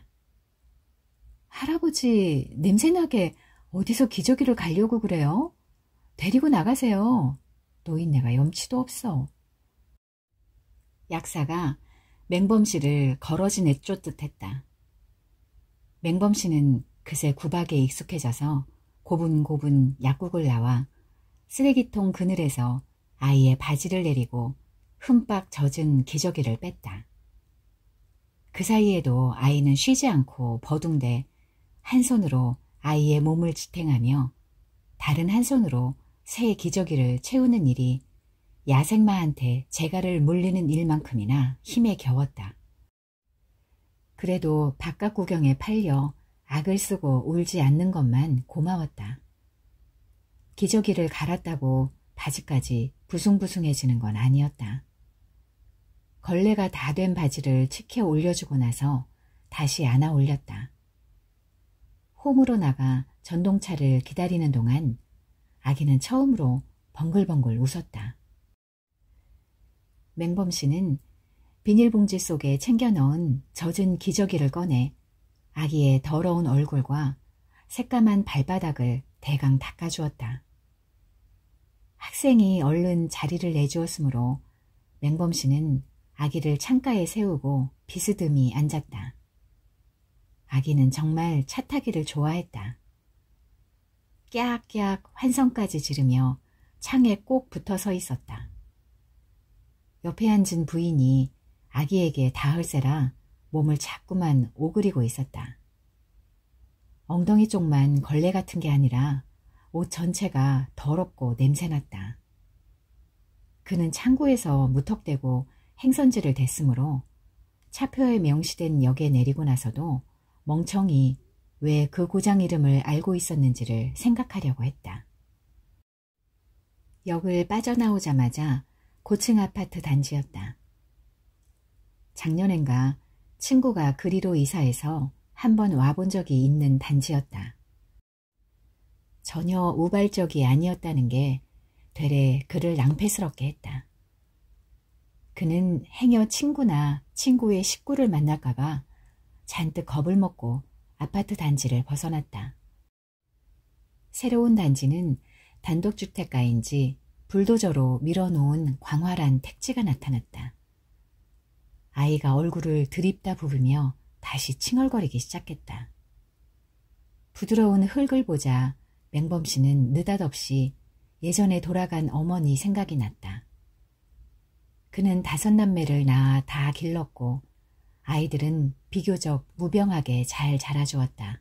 할아버지, 냄새나게 어디서 기저귀를 갈려고 그래요? 데리고 나가세요. 노인네가 염치도 없어. 약사가 맹범씨를 거러지 내쫓듯 했다. 맹범씨는 그새 구박에 익숙해져서 고분고분 약국을 나와 쓰레기통 그늘에서 아이의 바지를 내리고 흠빡 젖은 기저귀를 뺐다. 그 사이에도 아이는 쉬지 않고 버둥대 한 손으로 아이의 몸을 지탱하며 다른 한 손으로 새 기저귀를 채우는 일이 야생마한테 재갈을 물리는 일만큼이나 힘에 겨웠다. 그래도 바깥 구경에 팔려 악을 쓰고 울지 않는 것만 고마웠다. 기저귀를 갈았다고 바지까지 부숭부숭해지는 건 아니었다. 걸레가 다 된 바지를 치켜 올려주고 나서 다시 안아 올렸다. 홈으로 나가 전동차를 기다리는 동안 아기는 처음으로 벙글벙글 웃었다. 맹범씨는 비닐봉지 속에 챙겨 넣은 젖은 기저귀를 꺼내 아기의 더러운 얼굴과 새까만 발바닥을 대강 닦아주었다. 학생이 얼른 자리를 내주었으므로 맹범씨는 아기를 창가에 세우고 비스듬히 앉았다. 아기는 정말 차 타기를 좋아했다. 깨악깨악 환성까지 지르며 창에 꼭 붙어 서 있었다. 옆에 앉은 부인이 아기에게 닿을세라 몸을 자꾸만 오그리고 있었다. 엉덩이 쪽만 걸레 같은 게 아니라 옷 전체가 더럽고 냄새났다. 그는 창구에서 무턱대고 행선지를 댔으므로 차표에 명시된 역에 내리고 나서도 멍청이 왜 그 고장 이름을 알고 있었는지를 생각하려고 했다. 역을 빠져나오자마자 고층 아파트 단지였다. 작년엔가 친구가 그리로 이사해서 한번 와본 적이 있는 단지였다. 전혀 우발적이 아니었다는 게 되레 그를 낭패스럽게 했다. 그는 행여 친구나 친구의 식구를 만날까봐 잔뜩 겁을 먹고 아파트 단지를 벗어났다. 새로운 단지는 단독주택가인지 불도저로 밀어놓은 광활한 택지가 나타났다. 아이가 얼굴을 들입다 부으며 다시 칭얼거리기 시작했다. 부드러운 흙을 보자 맹범씨는 느닷없이 예전에 돌아간 어머니 생각이 났다. 그는 다섯 남매를 낳아 다 길렀고 아이들은 비교적 무병하게 잘 자라주었다.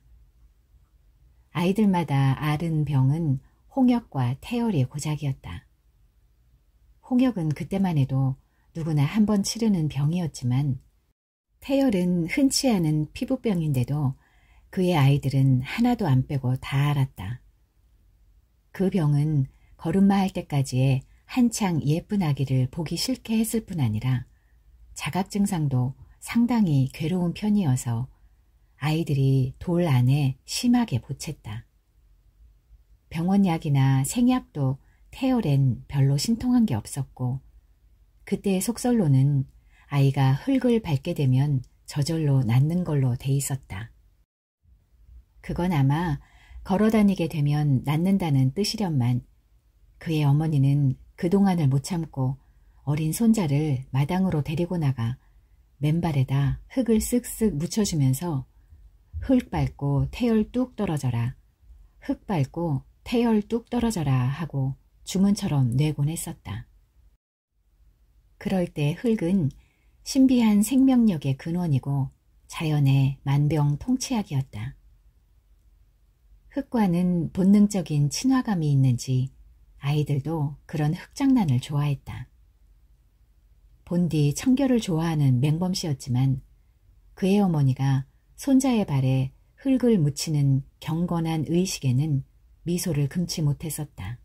아이들마다 앓은 병은 홍역과 태열이 고작이었다. 홍역은 그때만 해도 누구나 한 번 치르는 병이었지만 태열은 흔치 않은 피부병인데도 그의 아이들은 하나도 안 빼고 다 앓았다. 그 병은 걸음마 할 때까지의 한창 예쁜 아기를 보기 싫게 했을 뿐 아니라 자각 증상도 상당히 괴로운 편이어서 아이들이 돌 안에 심하게 보챘다. 병원 약이나 생약도 태어렌 별로 신통한 게 없었고 그때의 속설로는 아이가 흙을 밟게 되면 저절로 낫는 걸로 돼 있었다. 그건 아마 걸어다니게 되면 낫는다는 뜻이련만 그의 어머니는 그동안을 못 참고 어린 손자를 마당으로 데리고 나가 맨발에다 흙을 쓱쓱 묻혀주면서 흙 밟고 태열 뚝 떨어져라, 흙 밟고 태열 뚝 떨어져라 하고 주문처럼 뇌곤 했었다. 그럴 때 흙은 신비한 생명력의 근원이고 자연의 만병통치약이었다. 흙과는 본능적인 친화감이 있는지 아이들도 그런 흙장난을 좋아했다. 본디 청결을 좋아하는 맹범씨였지만 그의 어머니가 손자의 발에 흙을 묻히는 경건한 의식에는 미소를 금치 못했었다.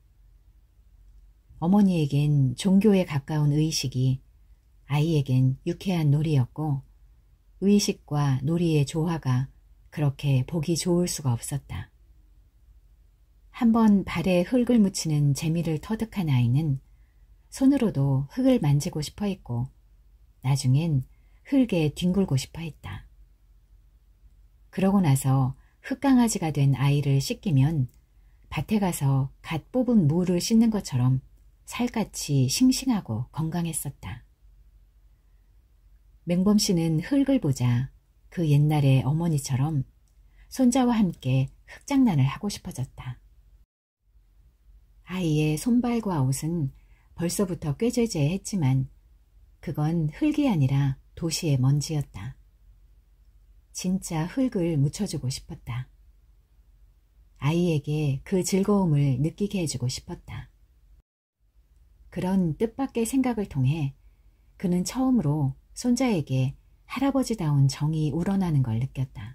어머니에겐 종교에 가까운 의식이 아이에겐 유쾌한 놀이였고 의식과 놀이의 조화가 그렇게 보기 좋을 수가 없었다. 한번 발에 흙을 묻히는 재미를 터득한 아이는 손으로도 흙을 만지고 싶어 했고 나중엔 흙에 뒹굴고 싶어 했다. 그러고 나서 흙강아지가 된 아이를 씻기면 밭에 가서 갓 뽑은 무를 씻는 것처럼 살같이 싱싱하고 건강했었다. 맹범씨는 흙을 보자 그 옛날의 어머니처럼 손자와 함께 흙장난을 하고 싶어졌다. 아이의 손발과 옷은 벌써부터 꾀죄죄했지만 그건 흙이 아니라 도시의 먼지였다. 진짜 흙을 묻혀주고 싶었다. 아이에게 그 즐거움을 느끼게 해주고 싶었다. 그런 뜻밖의 생각을 통해 그는 처음으로 손자에게 할아버지다운 정이 우러나는 걸 느꼈다.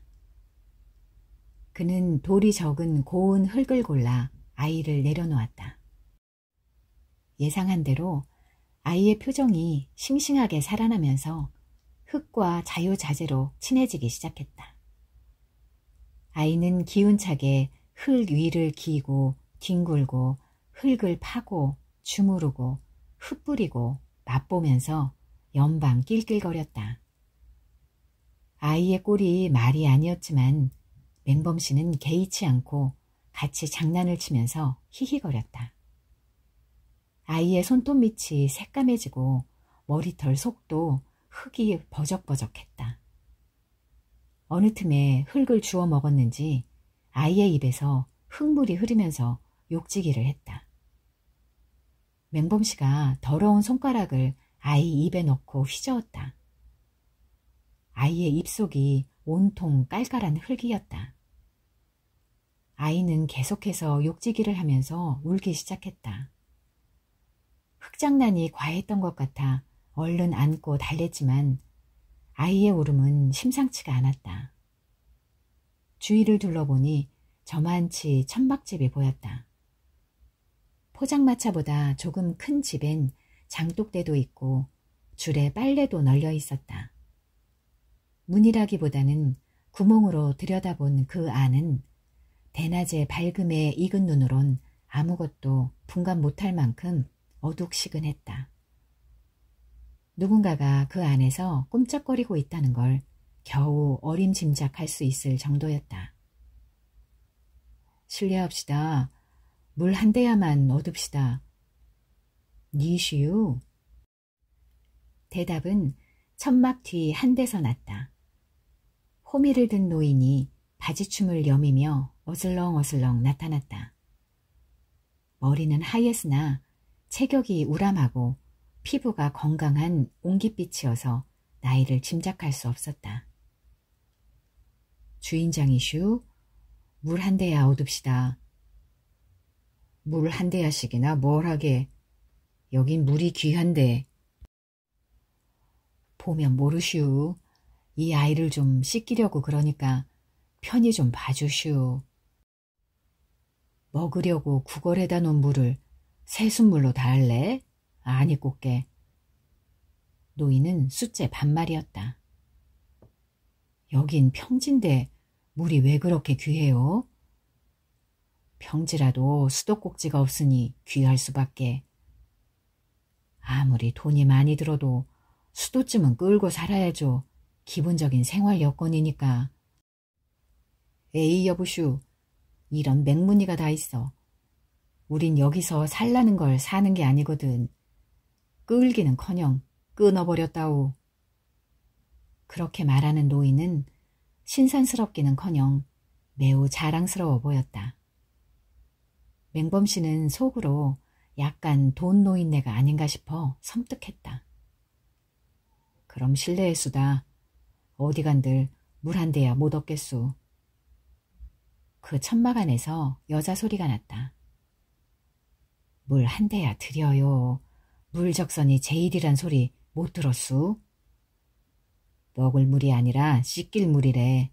그는 돌이 적은 고운 흙을 골라 아이를 내려놓았다. 예상한 대로 아이의 표정이 싱싱하게 살아나면서 흙과 자유자재로 친해지기 시작했다. 아이는 기운차게 흙 위를 기고 뒹굴고 흙을 파고 주무르고 흩뿌리고 맛보면서 연방 낄낄거렸다. 아이의 꼴이 말이 아니었지만 맹범씨는 개의치 않고 같이 장난을 치면서 히히거렸다. 아이의 손톱 밑이 새까매지고 머리털 속도 흙이 버적버적했다. 어느 틈에 흙을 주워 먹었는지 아이의 입에서 흙물이 흐르면서 욕지기를 했다. 맹범씨가 더러운 손가락을 아이 입에 넣고 휘저었다. 아이의 입속이 온통 깔깔한 흙이었다. 아이는 계속해서 욕지기를 하면서 울기 시작했다. 흙장난이 과했던 것 같아 얼른 안고 달랬지만 아이의 울음은 심상치가 않았다. 주위를 둘러보니 저만치 천막집이 보였다. 포장마차보다 조금 큰 집엔 장독대도 있고 줄에 빨래도 널려 있었다. 문이라기보다는 구멍으로 들여다본 그 안은 대낮의 밝음에 익은 눈으론 아무것도 분간 못할 만큼 어둑시근했다. 누군가가 그 안에서 꿈쩍거리고 있다는 걸 겨우 어림짐작할 수 있을 정도였다. 실례합시다. 물 한 대야만 얻읍시다. 니슈? 대답은 천막 뒤 한 대서 났다. 호미를 든 노인이 바지춤을 여미며 어슬렁어슬렁 나타났다. 머리는 하였으나 체격이 우람하고 피부가 건강한 옹깃빛이어서 나이를 짐작할 수 없었다. 주인장이슈? 물 한 대야 얻읍시다. 물 한 대야씩이나 뭘 하게. 여긴 물이 귀한데. 보면 모르슈. 이 아이를 좀 씻기려고 그러니까 편히 좀 봐주슈. 먹으려고 구걸해다 놓은 물을 새순물로 다 할래? 아니 꽃게. 노인은 숫째 반말이었다. 여긴 평지인데 물이 왜 그렇게 귀해요? 평지라도 수도꼭지가 없으니 귀할 수밖에. 아무리 돈이 많이 들어도 수도쯤은 끌고 살아야죠. 기본적인 생활 여건이니까. 에이 여보슈, 이런 맹문이가 다 있어. 우린 여기서 살라는 걸 사는 게 아니거든. 끌기는커녕 끊어버렸다오. 그렇게 말하는 노인은 신선스럽기는커녕 매우 자랑스러워 보였다. 맹범씨는 속으로 약간 돈 노인네가 아닌가 싶어 섬뜩했다. 그럼 실례했수다. 어디간들 물 한 대야 못 얻겠수. 그 천막 안에서 여자 소리가 났다. 물 한 대야 드려요. 물적선이 제일이란 소리 못 들었수? 먹을 물이 아니라 씻길 물이래.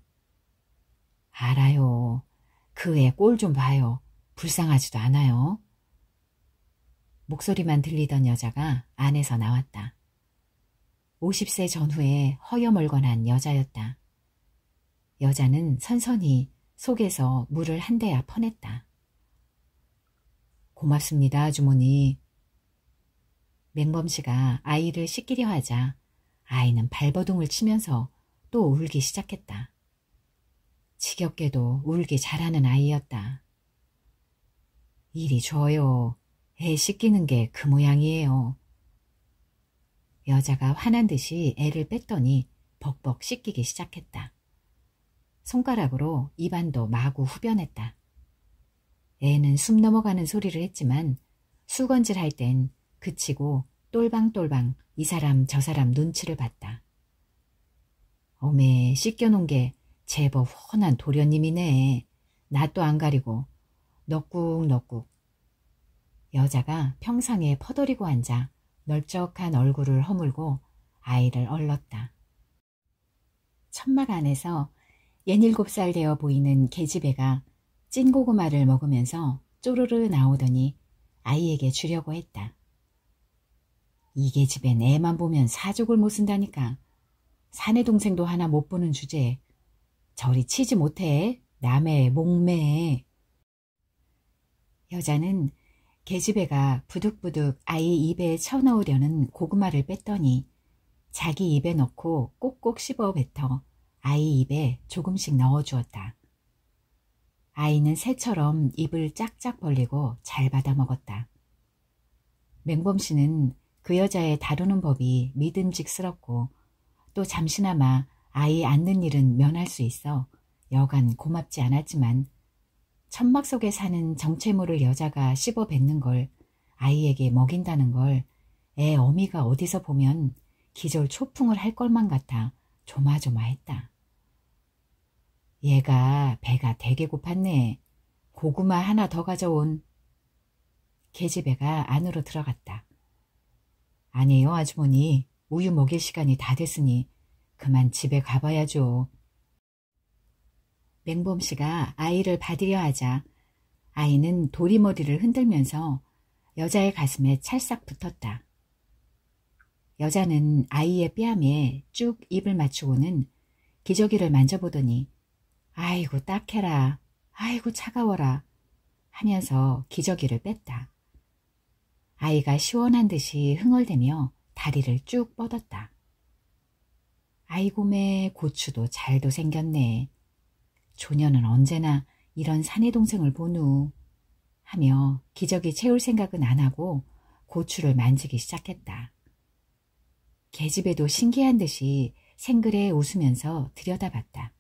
알아요. 그 애 꼴 좀 봐요. 불쌍하지도 않아요. 목소리만 들리던 여자가 안에서 나왔다. 오십 세 전후에 허여멀건한 여자였다. 여자는 선선히 속에서 물을 한 대야 퍼냈다. 고맙습니다, 아주머니. 맹범씨가 아이를 씻기려 하자 아이는 발버둥을 치면서 또 울기 시작했다. 지겹게도 울기 잘하는 아이였다. 이리 줘요. 애 씻기는 게 그 모양이에요. 여자가 화난 듯이 애를 뺐더니 벅벅 씻기기 시작했다. 손가락으로 입안도 마구 후벼냈다. 애는 숨 넘어가는 소리를 했지만 수건질할 땐 그치고 똘방똘방 이 사람 저 사람 눈치를 봤다. 어메, 씻겨놓은 게 제법 훤한 도련님이네. 낯도 안 가리고 넙국넙국. 여자가 평상에 퍼더리고 앉아 넓적한 얼굴을 허물고 아이를 얼렀다. 천막 안에서 예닐곱 살 되어 보이는 계집애가 찐고구마를 먹으면서 쪼르르 나오더니 아이에게 주려고 했다. 이 계집엔 애만 보면 사족을 못 쓴다니까. 사내 동생도 하나 못 보는 주제에 저리 치지 못해. 남의 목매에. 여자는 계집애가 부득부득 아이 입에 쳐넣으려는 고구마를 뺐더니 자기 입에 넣고 꼭꼭 씹어 뱉어 아이 입에 조금씩 넣어주었다. 아이는 새처럼 입을 짝짝 벌리고 잘 받아 먹었다. 맹범씨는 그 여자의 다루는 법이 믿음직스럽고 또 잠시나마 아이 앉는 일은 면할 수 있어 여간 고맙지 않았지만 천막 속에 사는 정체모를 여자가 씹어 뱉는 걸 아이에게 먹인다는 걸 애 어미가 어디서 보면 기절 초풍을 할 것만 같아 조마조마했다. 얘가 배가 되게 고팠네. 고구마 하나 더 가져온. 계집애가 안으로 들어갔다. 아니에요, 아주머니. 우유 먹일 시간이 다 됐으니 그만 집에 가봐야죠. 맹범씨가 아이를 받으려 하자 아이는 도리머리를 흔들면서 여자의 가슴에 찰싹 붙었다. 여자는 아이의 뺨에 쭉 입을 맞추고는 기저귀를 만져보더니 아이고 딱해라, 아이고 차가워라 하면서 기저귀를 뺐다. 아이가 시원한 듯이 흥얼대며 다리를 쭉 뻗었다. 아이고매 고추도 잘도 생겼네. 조녀는 언제나 이런 사내 동생을 보누 하며 기저귀 채울 생각은 안 하고 고추를 만지기 시작했다. 계집애도 신기한 듯이 생글에 웃으면서 들여다봤다.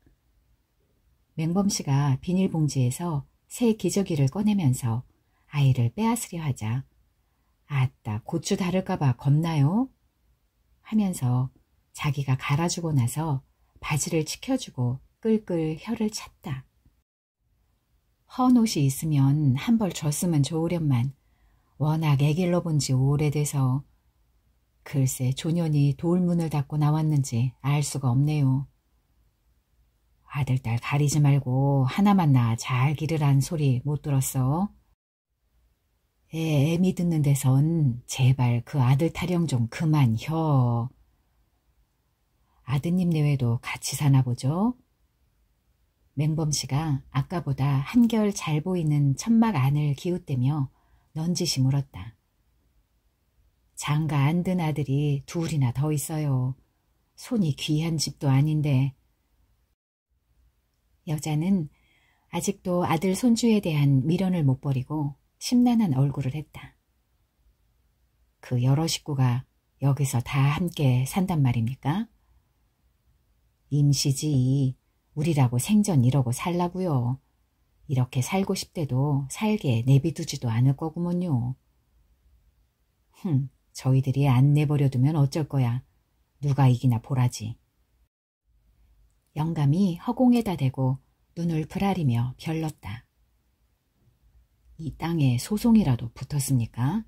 맹범씨가 비닐봉지에서 새 기저귀를 꺼내면서 아이를 빼앗으려 하자 아따 고추 다를까봐 겁나요? 하면서 자기가 갈아주고 나서 바지를 치켜주고 끌끌 혀를 찼다. 헌 옷이 있으면 한 벌 줬으면 좋으련만 워낙 애길러 본 지 오래돼서 글쎄 조년이 돌문을 닫고 나왔는지 알 수가 없네요. 아들 딸 가리지 말고 하나만 낳아 잘 기르란 소리 못 들었어? 애, 애미 듣는 데선 제발 그 아들 타령 좀 그만 혀. 아드님 내외도 같이 사나 보죠? 맹범씨가 아까보다 한결 잘 보이는 천막 안을 기웃대며 넌지시 물었다. 장가 안 든 아들이 둘이나 더 있어요. 손이 귀한 집도 아닌데. 여자는 아직도 아들 손주에 대한 미련을 못 버리고 심란한 얼굴을 했다. 그 여러 식구가 여기서 다 함께 산단 말입니까? 임시지. 우리라고 생전 이러고 살라고요. 이렇게 살고 싶대도 살게 내비두지도 않을 거구먼요. 흠, 저희들이 안 내버려두면 어쩔 거야. 누가 이기나 보라지. 영감이 허공에다 대고 눈을 부라리며 별렀다. 이 땅에 소송이라도 붙었습니까?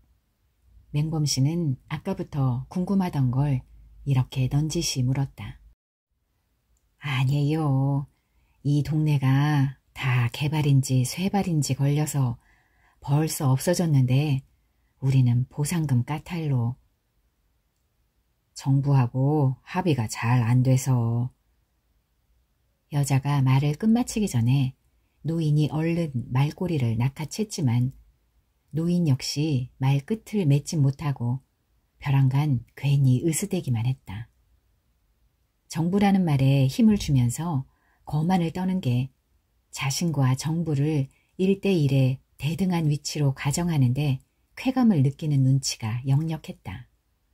맹범씨는 아까부터 궁금하던 걸 이렇게 넌지시 물었다. 아니에요. 이 동네가 다 개발인지 쇠발인지 걸려서 벌써 없어졌는데 우리는 보상금 까탈로. 정부하고 합의가 잘 안 돼서. 여자가 말을 끝마치기 전에 노인이 얼른 말꼬리를 낚아챘지만 노인 역시 말 끝을 맺지 못하고 벼랑간 괜히 으스대기만 했다. 정부라는 말에 힘을 주면서 거만을 떠는 게 자신과 정부를 일대일에 대등한 위치로 가정하는데 쾌감을 느끼는 눈치가 역력했다.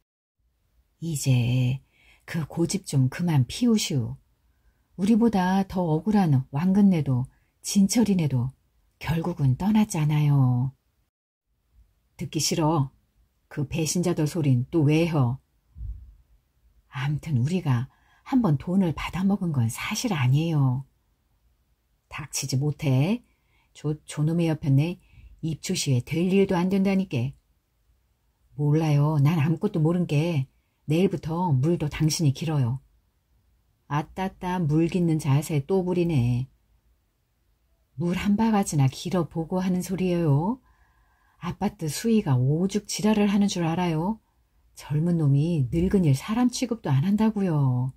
이제 그 고집 좀 그만 피우시오. 우리보다 더 억울한 왕근네도 진철이네도 결국은 떠났잖아요. 듣기 싫어. 그 배신자들 소린 또 왜 혀? 암튼 우리가 한번 돈을 받아먹은 건 사실 아니에요. 닥치지 못해. 저, 저놈의 옆편네 입추시에 될 일도 안 된다니까. 몰라요. 난 아무것도 모른 게 내일부터 물도 당신이 길어요. 아따따 물 깃는 자세 또 부리네. 물 한 바가지나 길어보고 하는 소리예요. 아파트 수위가 오죽 지랄을 하는 줄 알아요. 젊은 놈이 늙은일 사람 취급도 안 한다고요.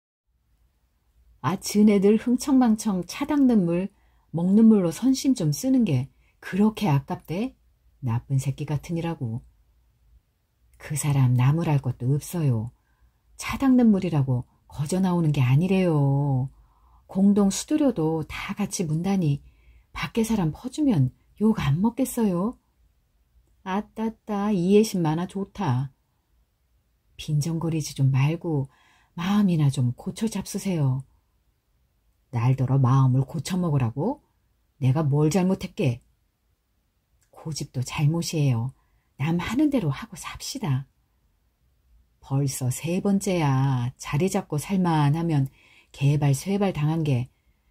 아, 즈네들 흥청망청 차 닦는 물, 먹는 물로 선심 좀 쓰는 게 그렇게 아깝대? 나쁜 새끼 같으니라고. 그 사람 나무랄 것도 없어요. 차 닦는 물이라고 거저 나오는 게 아니래요. 공동 수두료도 다 같이 문다니 밖에 사람 퍼주면 욕 안 먹겠어요? 아따따 이해심 많아 좋다. 빈정거리지 좀 말고 마음이나 좀 고쳐 잡수세요. 날더러 마음을 고쳐먹으라고? 내가 뭘 잘못했게? 고집도 잘못이에요. 남 하는 대로 하고 삽시다. 벌써 세 번째야. 자리 잡고 살만하면 개발 쇠발 당한 게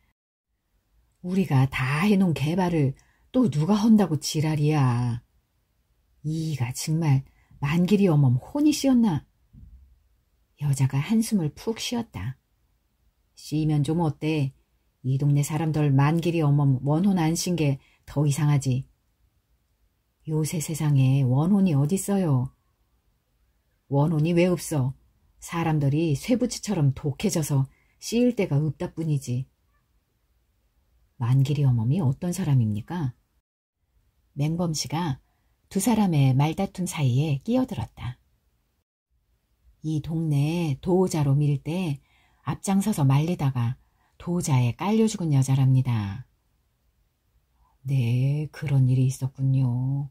우리가 다 해놓은 개발을 또 누가 헌다고 지랄이야. 이가 정말 만길이 어멈 혼이 씌었나? 여자가 한숨을 푹 쉬었다. 쉬면 좀 어때? 이 동네 사람들 만길이 어멈 원혼 안 쉰 게 더 이상하지. 요새 세상에 원혼이 어딨어요. 원혼이 왜 없어? 사람들이 쇠붙이처럼 독해져서 씌일 데가 없다 뿐이지. 만길이 어멈이 어떤 사람입니까? 맹범씨가 두 사람의 말다툼 사이에 끼어들었다. 이 동네 도우자로 밀 때 앞장서서 말리다가 도우자에 깔려 죽은 여자랍니다. 네, 그런 일이 있었군요.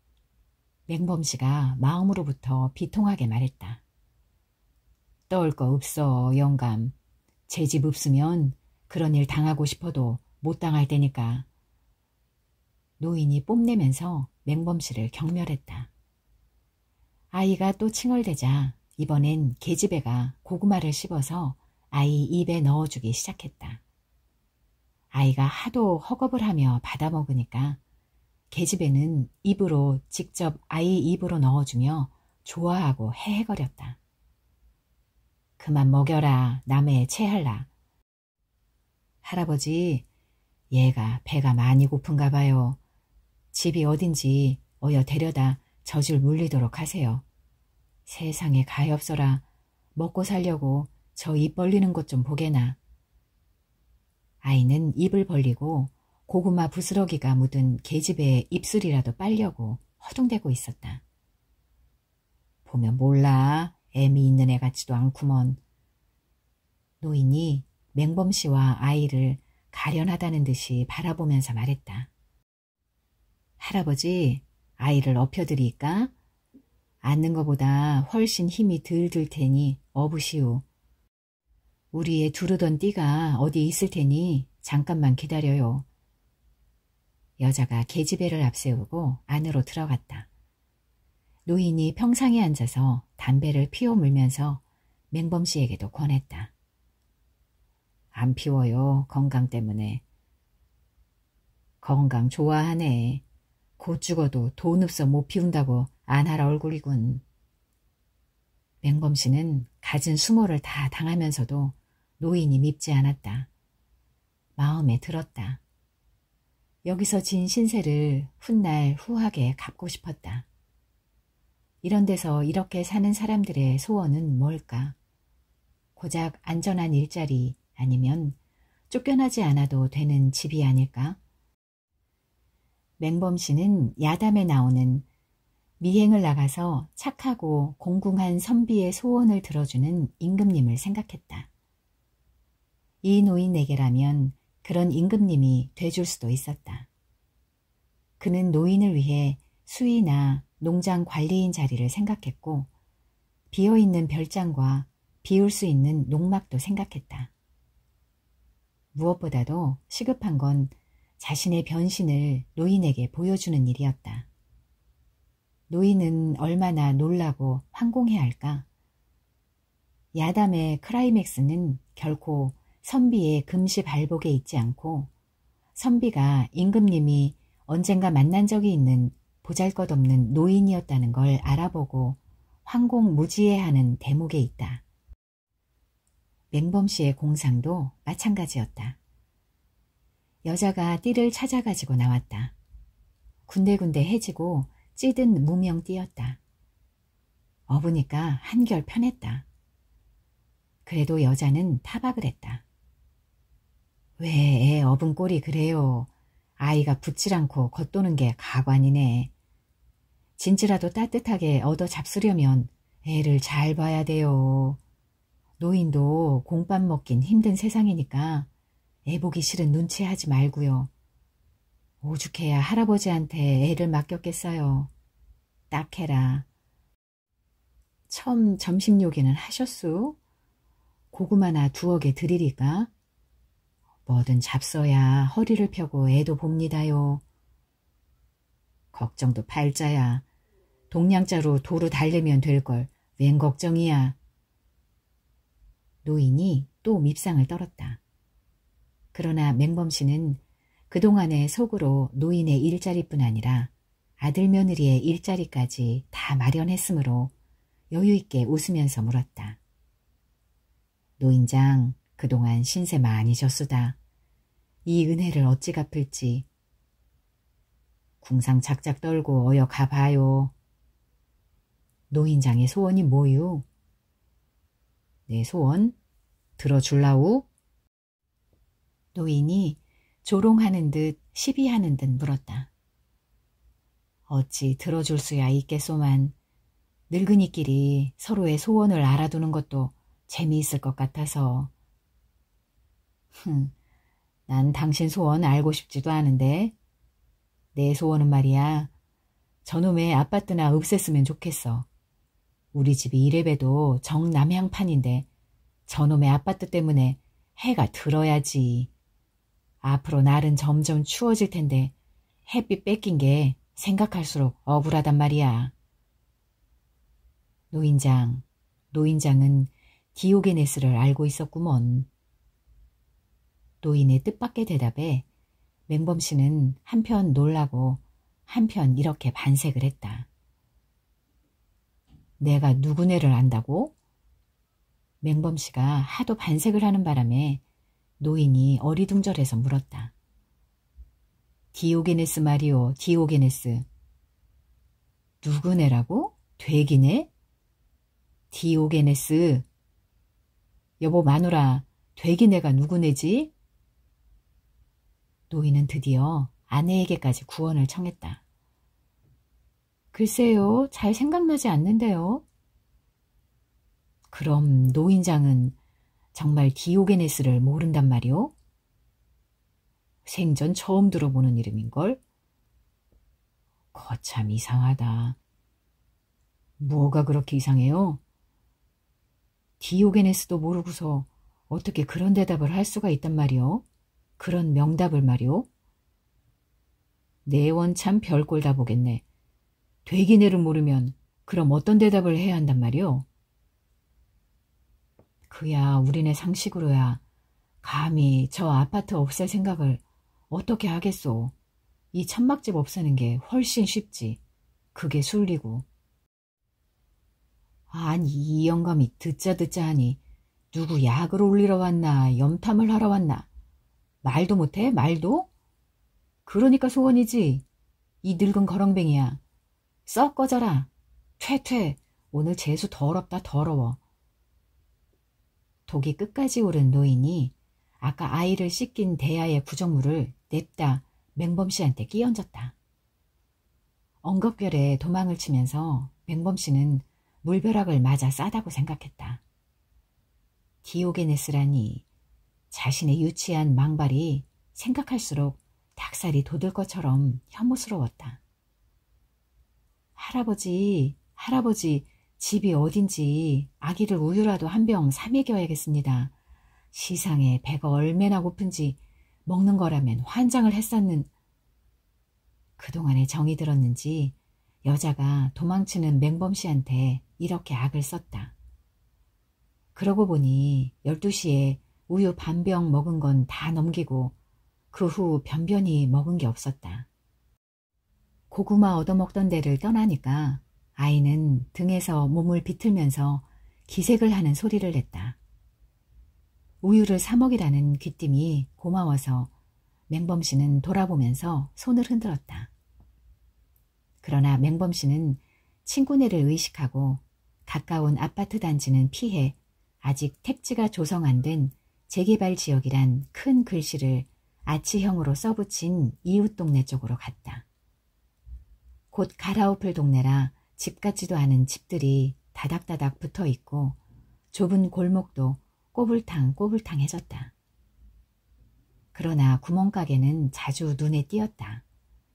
맹범씨가 마음으로부터 비통하게 말했다. 떠올 거 없어, 영감. 제 집 없으면 그런 일 당하고 싶어도 못 당할 테니까. 노인이 뽐내면서 맹범씨를 경멸했다. 아이가 또 칭얼대자 이번엔 계집애가 고구마를 씹어서 아이 입에 넣어주기 시작했다. 아이가 하도 허겁을 하며 받아먹으니까 계집애는 입으로 직접 아이 입으로 넣어주며 좋아하고 헤헤거렸다. 그만 먹여라, 남의 체할라. 할아버지, 얘가 배가 많이 고픈가 봐요. 집이 어딘지 어여 데려다 젖을 물리도록 하세요. 세상에 가엾어라. 먹고 살려고 저 입 벌리는 것 좀 보게나. 아이는 입을 벌리고 고구마 부스러기가 묻은 계집애의 입술이라도 빨려고 허둥대고 있었다. 보면 몰라. 애미 있는 애 같지도 않구먼. 노인이 맹범씨와 아이를 가련하다는 듯이 바라보면서 말했다. 할아버지, 아이를 업혀드릴까? 앉는 것보다 훨씬 힘이 덜 들 테니 업으시오. 우리의 두르던 띠가 어디 있을 테니 잠깐만 기다려요. 여자가 계집애를 앞세우고 안으로 들어갔다. 노인이 평상에 앉아서 담배를 피워 물면서 맹범씨에게도 권했다. 안 피워요. 건강 때문에. 건강 좋아하네. 곧 죽어도 돈 없어 못 피운다고 안 할 얼굴이군. 맹범씨는 갖은 수모를 다 당하면서도 노인이 밉지 않았다. 마음에 들었다. 여기서 진 신세를 훗날 후하게 갚고 싶었다. 이런 데서 이렇게 사는 사람들의 소원은 뭘까? 고작 안전한 일자리 아니면 쫓겨나지 않아도 되는 집이 아닐까? 맹범씨는 야담에 나오는 미행을 나가서 착하고 공궁한 선비의 소원을 들어주는 임금님을 생각했다. 이 노인에게라면 그런 임금님이 돼줄 수도 있었다. 그는 노인을 위해 수의나 농장 관리인 자리를 생각했고 비어있는 별장과 비울 수 있는 농막도 생각했다. 무엇보다도 시급한 건 자신의 변신을 노인에게 보여주는 일이었다. 노인은 얼마나 놀라고 황공해야 할까? 야담의 클라이맥스는 결코 선비의 금시 발복에 있지 않고 선비가 임금님이 언젠가 만난 적이 있는 보잘것없는 노인이었다는 걸 알아보고 황공무지해하는 대목에 있다. 맹범씨의 공상도 마찬가지였다. 여자가 띠를 찾아가지고 나왔다. 군데군데 해지고 찌든 무명띠였다. 업으니까 한결 편했다. 그래도 여자는 타박을 했다. 왜 애 업은 꼴이 그래요. 아이가 붙질 않고 겉도는 게 가관이네. 진지라도 따뜻하게 얻어 잡수려면 애를 잘 봐야 돼요. 노인도 공밥 먹긴 힘든 세상이니까 애 보기 싫은 눈치 하지 말고요. 오죽해야 할아버지한테 애를 맡겼겠어요. 딱 해라. 처음 점심 요기는 하셨수? 고구마나 두어 개 드리리까? 뭐든 잡숴야 허리를 펴고 애도 봅니다요. 걱정도 팔자야. 동량자로 도로 달래면 될걸 웬 걱정이야. 노인이 또 밉상을 떨었다. 그러나 맹범씨는 그동안의 속으로 노인의 일자리뿐 아니라 아들 며느리의 일자리까지 다 마련했으므로 여유있게 웃으면서 물었다. 노인장, 그동안 신세 많이 졌수다. 이 은혜를 어찌 갚을지. 궁상 작작 떨고 어여 가봐요. 노인장의 소원이 뭐유? 내 소원? 들어줄라우? 노인이 조롱하는 듯 시비하는 듯 물었다. 어찌 들어줄 수야 있겠소만 늙은이끼리 서로의 소원을 알아두는 것도 재미있을 것 같아서. 흠, 난 당신 소원 알고 싶지도 않은데. 내 소원은 말이야. 저놈의 아파트나 없앴으면 좋겠어. 우리 집이 이래봬도 정남향판인데 저놈의 아파트 때문에 해가 들어야지. 앞으로 날은 점점 추워질 텐데 햇빛 뺏긴 게 생각할수록 억울하단 말이야. 노인장, 노인장은 디오게네스를 알고 있었구먼. 노인의 뜻밖의 대답에 맹범씨는 한편 놀라고 한편 이렇게 반색을 했다. 내가 누구네를 안다고? 맹범씨가 하도 반색을 하는 바람에 노인이 어리둥절해서 물었다. 디오게네스 말이오, 디오게네스. 누구네라고? 되기네? 디오게네스. 여보 마누라, 되기네가 누구네지? 노인은 드디어 아내에게까지 구원을 청했다. 글쎄요, 잘 생각나지 않는데요. 그럼 노인장은 정말 디오게네스를 모른단 말이오? 생전 처음 들어보는 이름인걸? 거참 이상하다. 뭐가 그렇게 이상해요? 디오게네스도 모르고서 어떻게 그런 대답을 할 수가 있단 말이오? 그런 명답을 말이오? 내원 참 별꼴 다 보겠네. 되기네를 모르면 그럼 어떤 대답을 해야 한단 말이오? 그야 우리네 상식으로야 감히 저 아파트 없앨 생각을 어떻게 하겠소. 이 천막집 없애는 게 훨씬 쉽지. 그게 순리고. 아니 이 영감이 듣자 듣자 하니 누구 약을 올리러 왔나 염탐을 하러 왔나. 말도 못해? 말도? 그러니까 소원이지. 이 늙은 거렁뱅이야. 썩 꺼져라. 퇴퇴. 오늘 재수 더럽다 더러워. 독이 끝까지 오른 노인이 아까 아이를 씻긴 대야의 구정물을 냅다 맹범씨한테 끼얹었다. 엉겁결에 도망을 치면서 맹범씨는 물벼락을 맞아 싸다고 생각했다. 디오게네스라니 자신의 유치한 망발이 생각할수록 닭살이 돋을 것처럼 혐오스러웠다. 할아버지, 할아버지 집이 어딘지 아기를 우유라도 한 병 사 먹여야겠습니다. 시상에 배가 얼마나 고픈지 먹는 거라면 환장을 했었는. 그동안에 정이 들었는지 여자가 도망치는 맹범씨한테 이렇게 악을 썼다. 그러고 보니 열두 시에 우유 반 병 먹은 건 다 넘기고 그 후 변변히 먹은 게 없었다. 고구마 얻어먹던 데를 떠나니까 아이는 등에서 몸을 비틀면서 기색을 하는 소리를 냈다. 우유를 사 먹이라는 귀띔이 고마워서 맹범씨는 돌아보면서 손을 흔들었다. 그러나 맹범씨는 친구네를 의식하고 가까운 아파트 단지는 피해 아직 택지가 조성 안 된 재개발 지역이란 큰 글씨를 아치형으로 써붙인 이웃 동네 쪽으로 갔다. 곧 갈아엎을 동네라 집 같지도 않은 집들이 다닥다닥 붙어있고 좁은 골목도 꼬불탕 꼬불탕해졌다. 그러나 구멍가게는 자주 눈에 띄었다.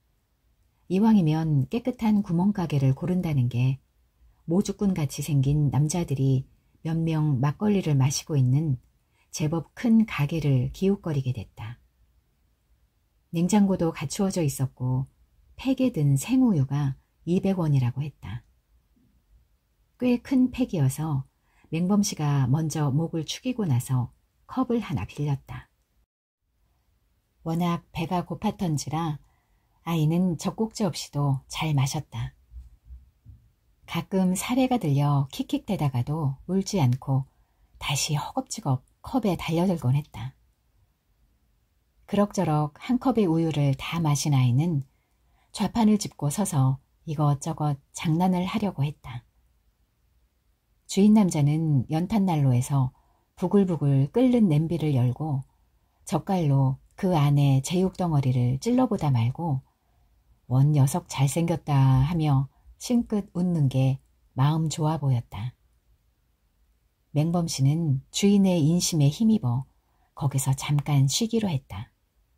이왕이면 깨끗한 구멍가게를 고른다는 게 모주꾼같이 생긴 남자들이 몇 명 막걸리를 마시고 있는 제법 큰 가게를 기웃거리게 됐다. 냉장고도 갖추어져 있었고 팩에 든 생우유가 이백 원이라고 했다. 꽤 큰 팩이어서 맹범씨가 먼저 목을 축이고 나서 컵을 하나 빌렸다. 워낙 배가 고팠던지라 아이는 젖꼭지 없이도 잘 마셨다. 가끔 사례가 들려 킥킥대다가도 울지 않고 다시 허겁지겁 컵에 달려들곤 했다. 그럭저럭 한 컵의 우유를 다 마신 아이는 좌판을 짚고 서서 이것저것 장난을 하려고 했다. 주인 남자는 연탄난로에서 부글부글 끓는 냄비를 열고 젓갈로 그 안에 제육덩어리를 찔러보다 말고 원 녀석 잘생겼다 하며 싱긋 웃는 게 마음 좋아 보였다. 맹범씨는 주인의 인심에 힘입어 거기서 잠깐 쉬기로 했다.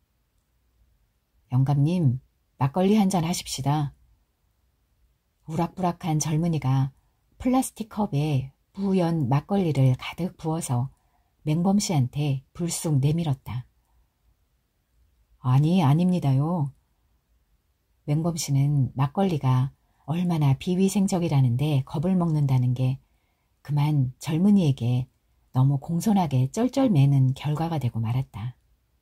영감님, 막걸리 한잔 하십시다. 우락부락한 젊은이가 플라스틱 컵에 부연 막걸리를 가득 부어서 맹범씨한테 불쑥 내밀었다. 아니, 아닙니다요. 맹범씨는 막걸리가 얼마나 비위생적이라는데 겁을 먹는다는 게 그만 젊은이에게 너무 공손하게 쩔쩔매는 결과가 되고 말았다.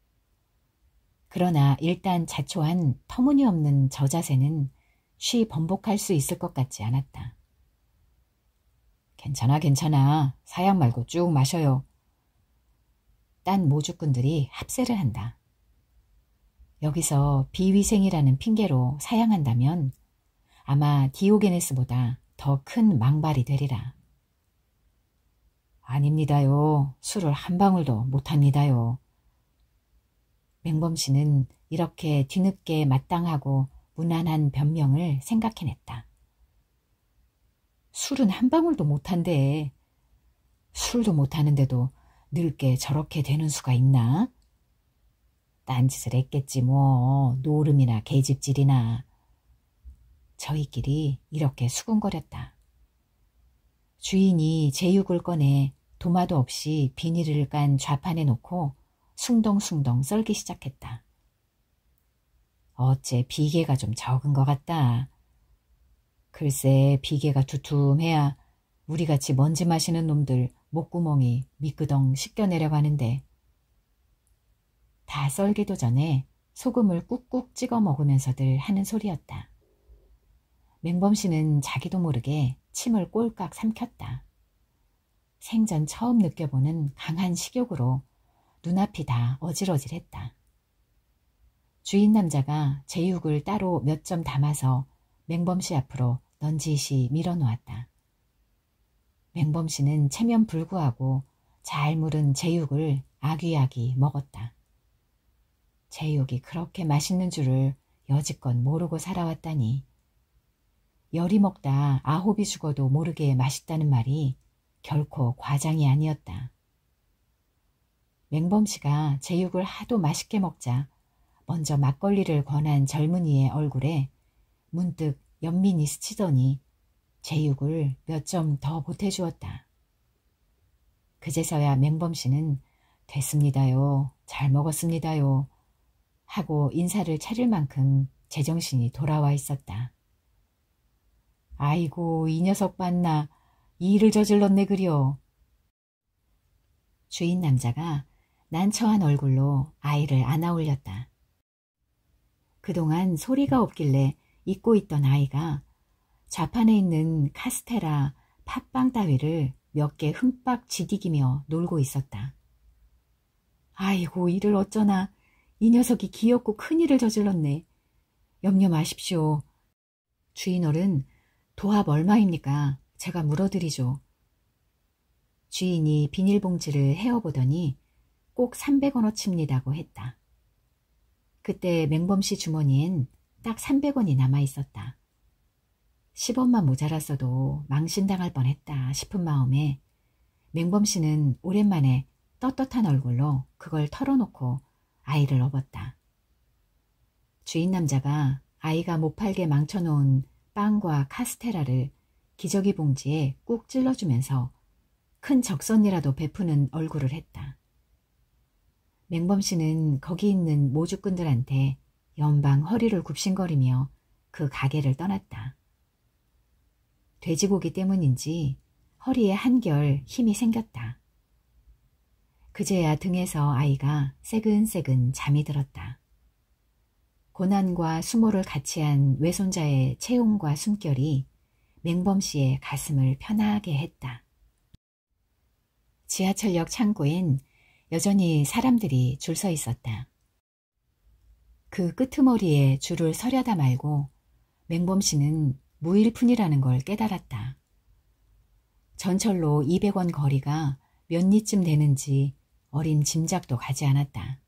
그러나 일단 자초한 터무니없는 저 자세는 쉬 번복할 수 있을 것 같지 않았다. 괜찮아 괜찮아. 사양 말고 쭉 마셔요. 딴 모주꾼들이 합세를 한다. 여기서 비위생이라는 핑계로 사양한다면 아마 디오게네스보다 더 큰 망발이 되리라. 아닙니다요. 술을 한 방울도 못합니다요. 맹범씨는 이렇게 뒤늦게 마땅하고 무난한 변명을 생각해냈다. 술은 한 방울도 못한대. 술도 못하는데도 늙게 저렇게 되는 수가 있나? 딴짓을 했겠지 뭐. 노름이나 계집질이나. 저희끼리 이렇게 수군거렸다. 주인이 제육을 꺼내 도마도 없이 비닐을 깐 좌판에 놓고 숭덩숭덩 썰기 시작했다. 어째 비계가 좀 적은 것 같다. 글쎄 비계가 두툼해야 우리같이 먼지 마시는 놈들 목구멍이 미끄덩 씻겨 내려가는데. 다 썰기도 전에 소금을 꾹꾹 찍어 먹으면서들 하는 소리였다. 맹범씨는 자기도 모르게 침을 꼴깍 삼켰다. 생전 처음 느껴보는 강한 식욕으로 눈앞이 다 어질어질했다. 주인 남자가 제육을 따로 몇 점 담아서 맹범씨 앞으로 넌지시 밀어놓았다. 맹범씨는 체면 불구하고 잘 무른 제육을 아귀아귀 먹었다. 제육이 그렇게 맛있는 줄을 여지껏 모르고 살아왔다니. 열이 먹다 아홉이 죽어도 모르게 맛있다는 말이 결코 과장이 아니었다. 맹범씨가 제육을 하도 맛있게 먹자 먼저 막걸리를 권한 젊은이의 얼굴에 문득 연민이 스치더니 제육을 몇 점 더 보태주었다. 그제서야 맹범씨는 됐습니다요. 잘 먹었습니다요. 하고 인사를 차릴 만큼 제정신이 돌아와 있었다. 아이고 이 녀석 봤나. 이 일을 저질렀네 그려. 주인 남자가 난처한 얼굴로 아이를 안아 올렸다. 그동안 소리가 없길래 잊고 있던 아이가 좌판에 있는 카스테라, 팥빵 따위를 몇 개 흠빡 지디기며 놀고 있었다. 아이고 이를 어쩌나. 이 녀석이 기어코 큰일을 저질렀네. 염려 마십시오. 주인어른 도합 얼마입니까? 제가 물어드리죠. 주인이 비닐봉지를 헤어보더니 꼭 삼백 원어치입니다고 했다. 그때 맹범씨 주머니엔 딱 삼백 원이 남아있었다. 십 원만 모자랐어도 망신당할 뻔했다 싶은 마음에 맹범씨는 오랜만에 떳떳한 얼굴로 그걸 털어놓고 아이를 업었다. 주인 남자가 아이가 못 팔게 망쳐놓은 빵과 카스테라를 기저귀 봉지에 꾹 찔러주면서 큰 적선이라도 베푸는 얼굴을 했다. 맹범씨는 거기 있는 모주꾼들한테 연방 허리를 굽신거리며 그 가게를 떠났다. 돼지고기 때문인지 허리에 한결 힘이 생겼다. 그제야 등에서 아이가 새근새근 잠이 들었다. 고난과 수모를 같이 한 외손자의 체온과 숨결이 맹범씨의 가슴을 편하게 했다. 지하철역 창고엔 여전히 사람들이 줄 서 있었다. 그 끄트머리에 줄을 서려다 말고 맹범씨는 무일푼이라는 걸 깨달았다. 전철로 이백 원 거리가 몇 리쯤 되는지 어린 짐작도 가지 않았다.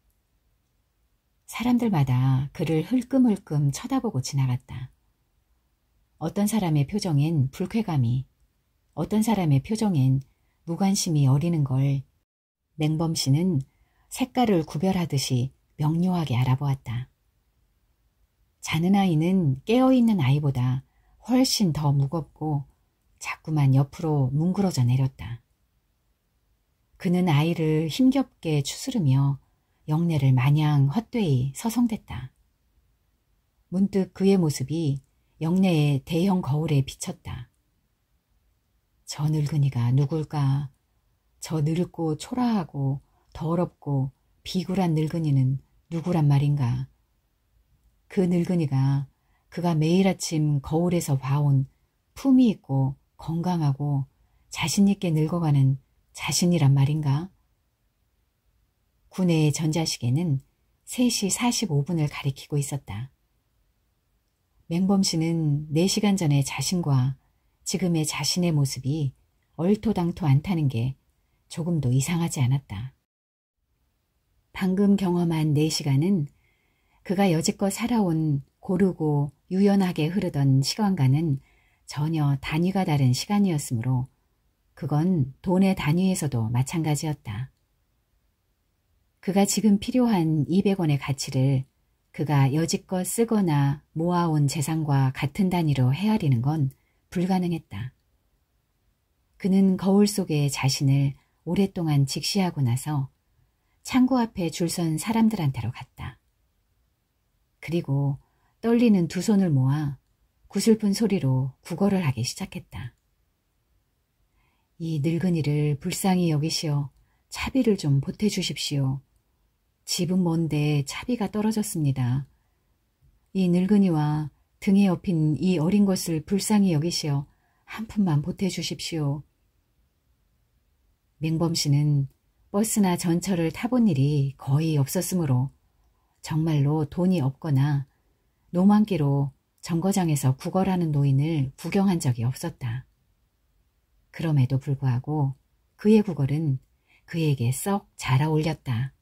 사람들마다 그를 흘끔흘끔 쳐다보고 지나갔다. 어떤 사람의 표정엔 불쾌감이, 어떤 사람의 표정엔 무관심이 어리는 걸 맹범씨는 색깔을 구별하듯이 명료하게 알아보았다. 자는 아이는 깨어있는 아이보다 훨씬 더 무겁고 자꾸만 옆으로 뭉그러져 내렸다. 그는 아이를 힘겹게 추스르며 영내를 마냥 헛되이 서성댔다. 문득 그의 모습이 영내의 대형 거울에 비쳤다. 저 늙은이가 누굴까? 저 늙고 초라하고 더럽고 비굴한 늙은이는 누구란 말인가? 그 늙은이가 그가 매일 아침 거울에서 봐온 품위 있고 건강하고 자신있게 늙어가는 자신이란 말인가? 구내의 전자시계는 세 시 사십오 분을 가리키고 있었다. 맹범 씨는 네 시간 전의 자신과 지금의 자신의 모습이 얼토당토 않다는 게 조금도 이상하지 않았다. 방금 경험한 네 시간은 그가 여지껏 살아온 고르고 유연하게 흐르던 시간과는 전혀 단위가 다른 시간이었으므로 그건 돈의 단위에서도 마찬가지였다. 그가 지금 필요한 이백 원의 가치를 그가 여지껏 쓰거나 모아온 재산과 같은 단위로 헤아리는 건 불가능했다. 그는 거울 속의 자신을 오랫동안 직시하고 나서 창고 앞에 줄 선 사람들한테로 갔다. 그리고 떨리는 두 손을 모아 구슬픈 소리로 구걸을 하기 시작했다. 이 늙은이를 불쌍히 여기시어 차비를 좀 보태주십시오. 집은 먼데 차비가 떨어졌습니다. 이 늙은이와 등에 업힌 이 어린 것을 불쌍히 여기시어 한 푼만 보태주십시오. 맹범 씨는 버스나 전철을 타본 일이 거의 없었으므로 정말로 돈이 없거나 노만기로 정거장에서 구걸하는 노인을 구경한 적이 없었다. 그럼에도 불구하고 그의 구걸은 그에게 썩 잘 어울렸다.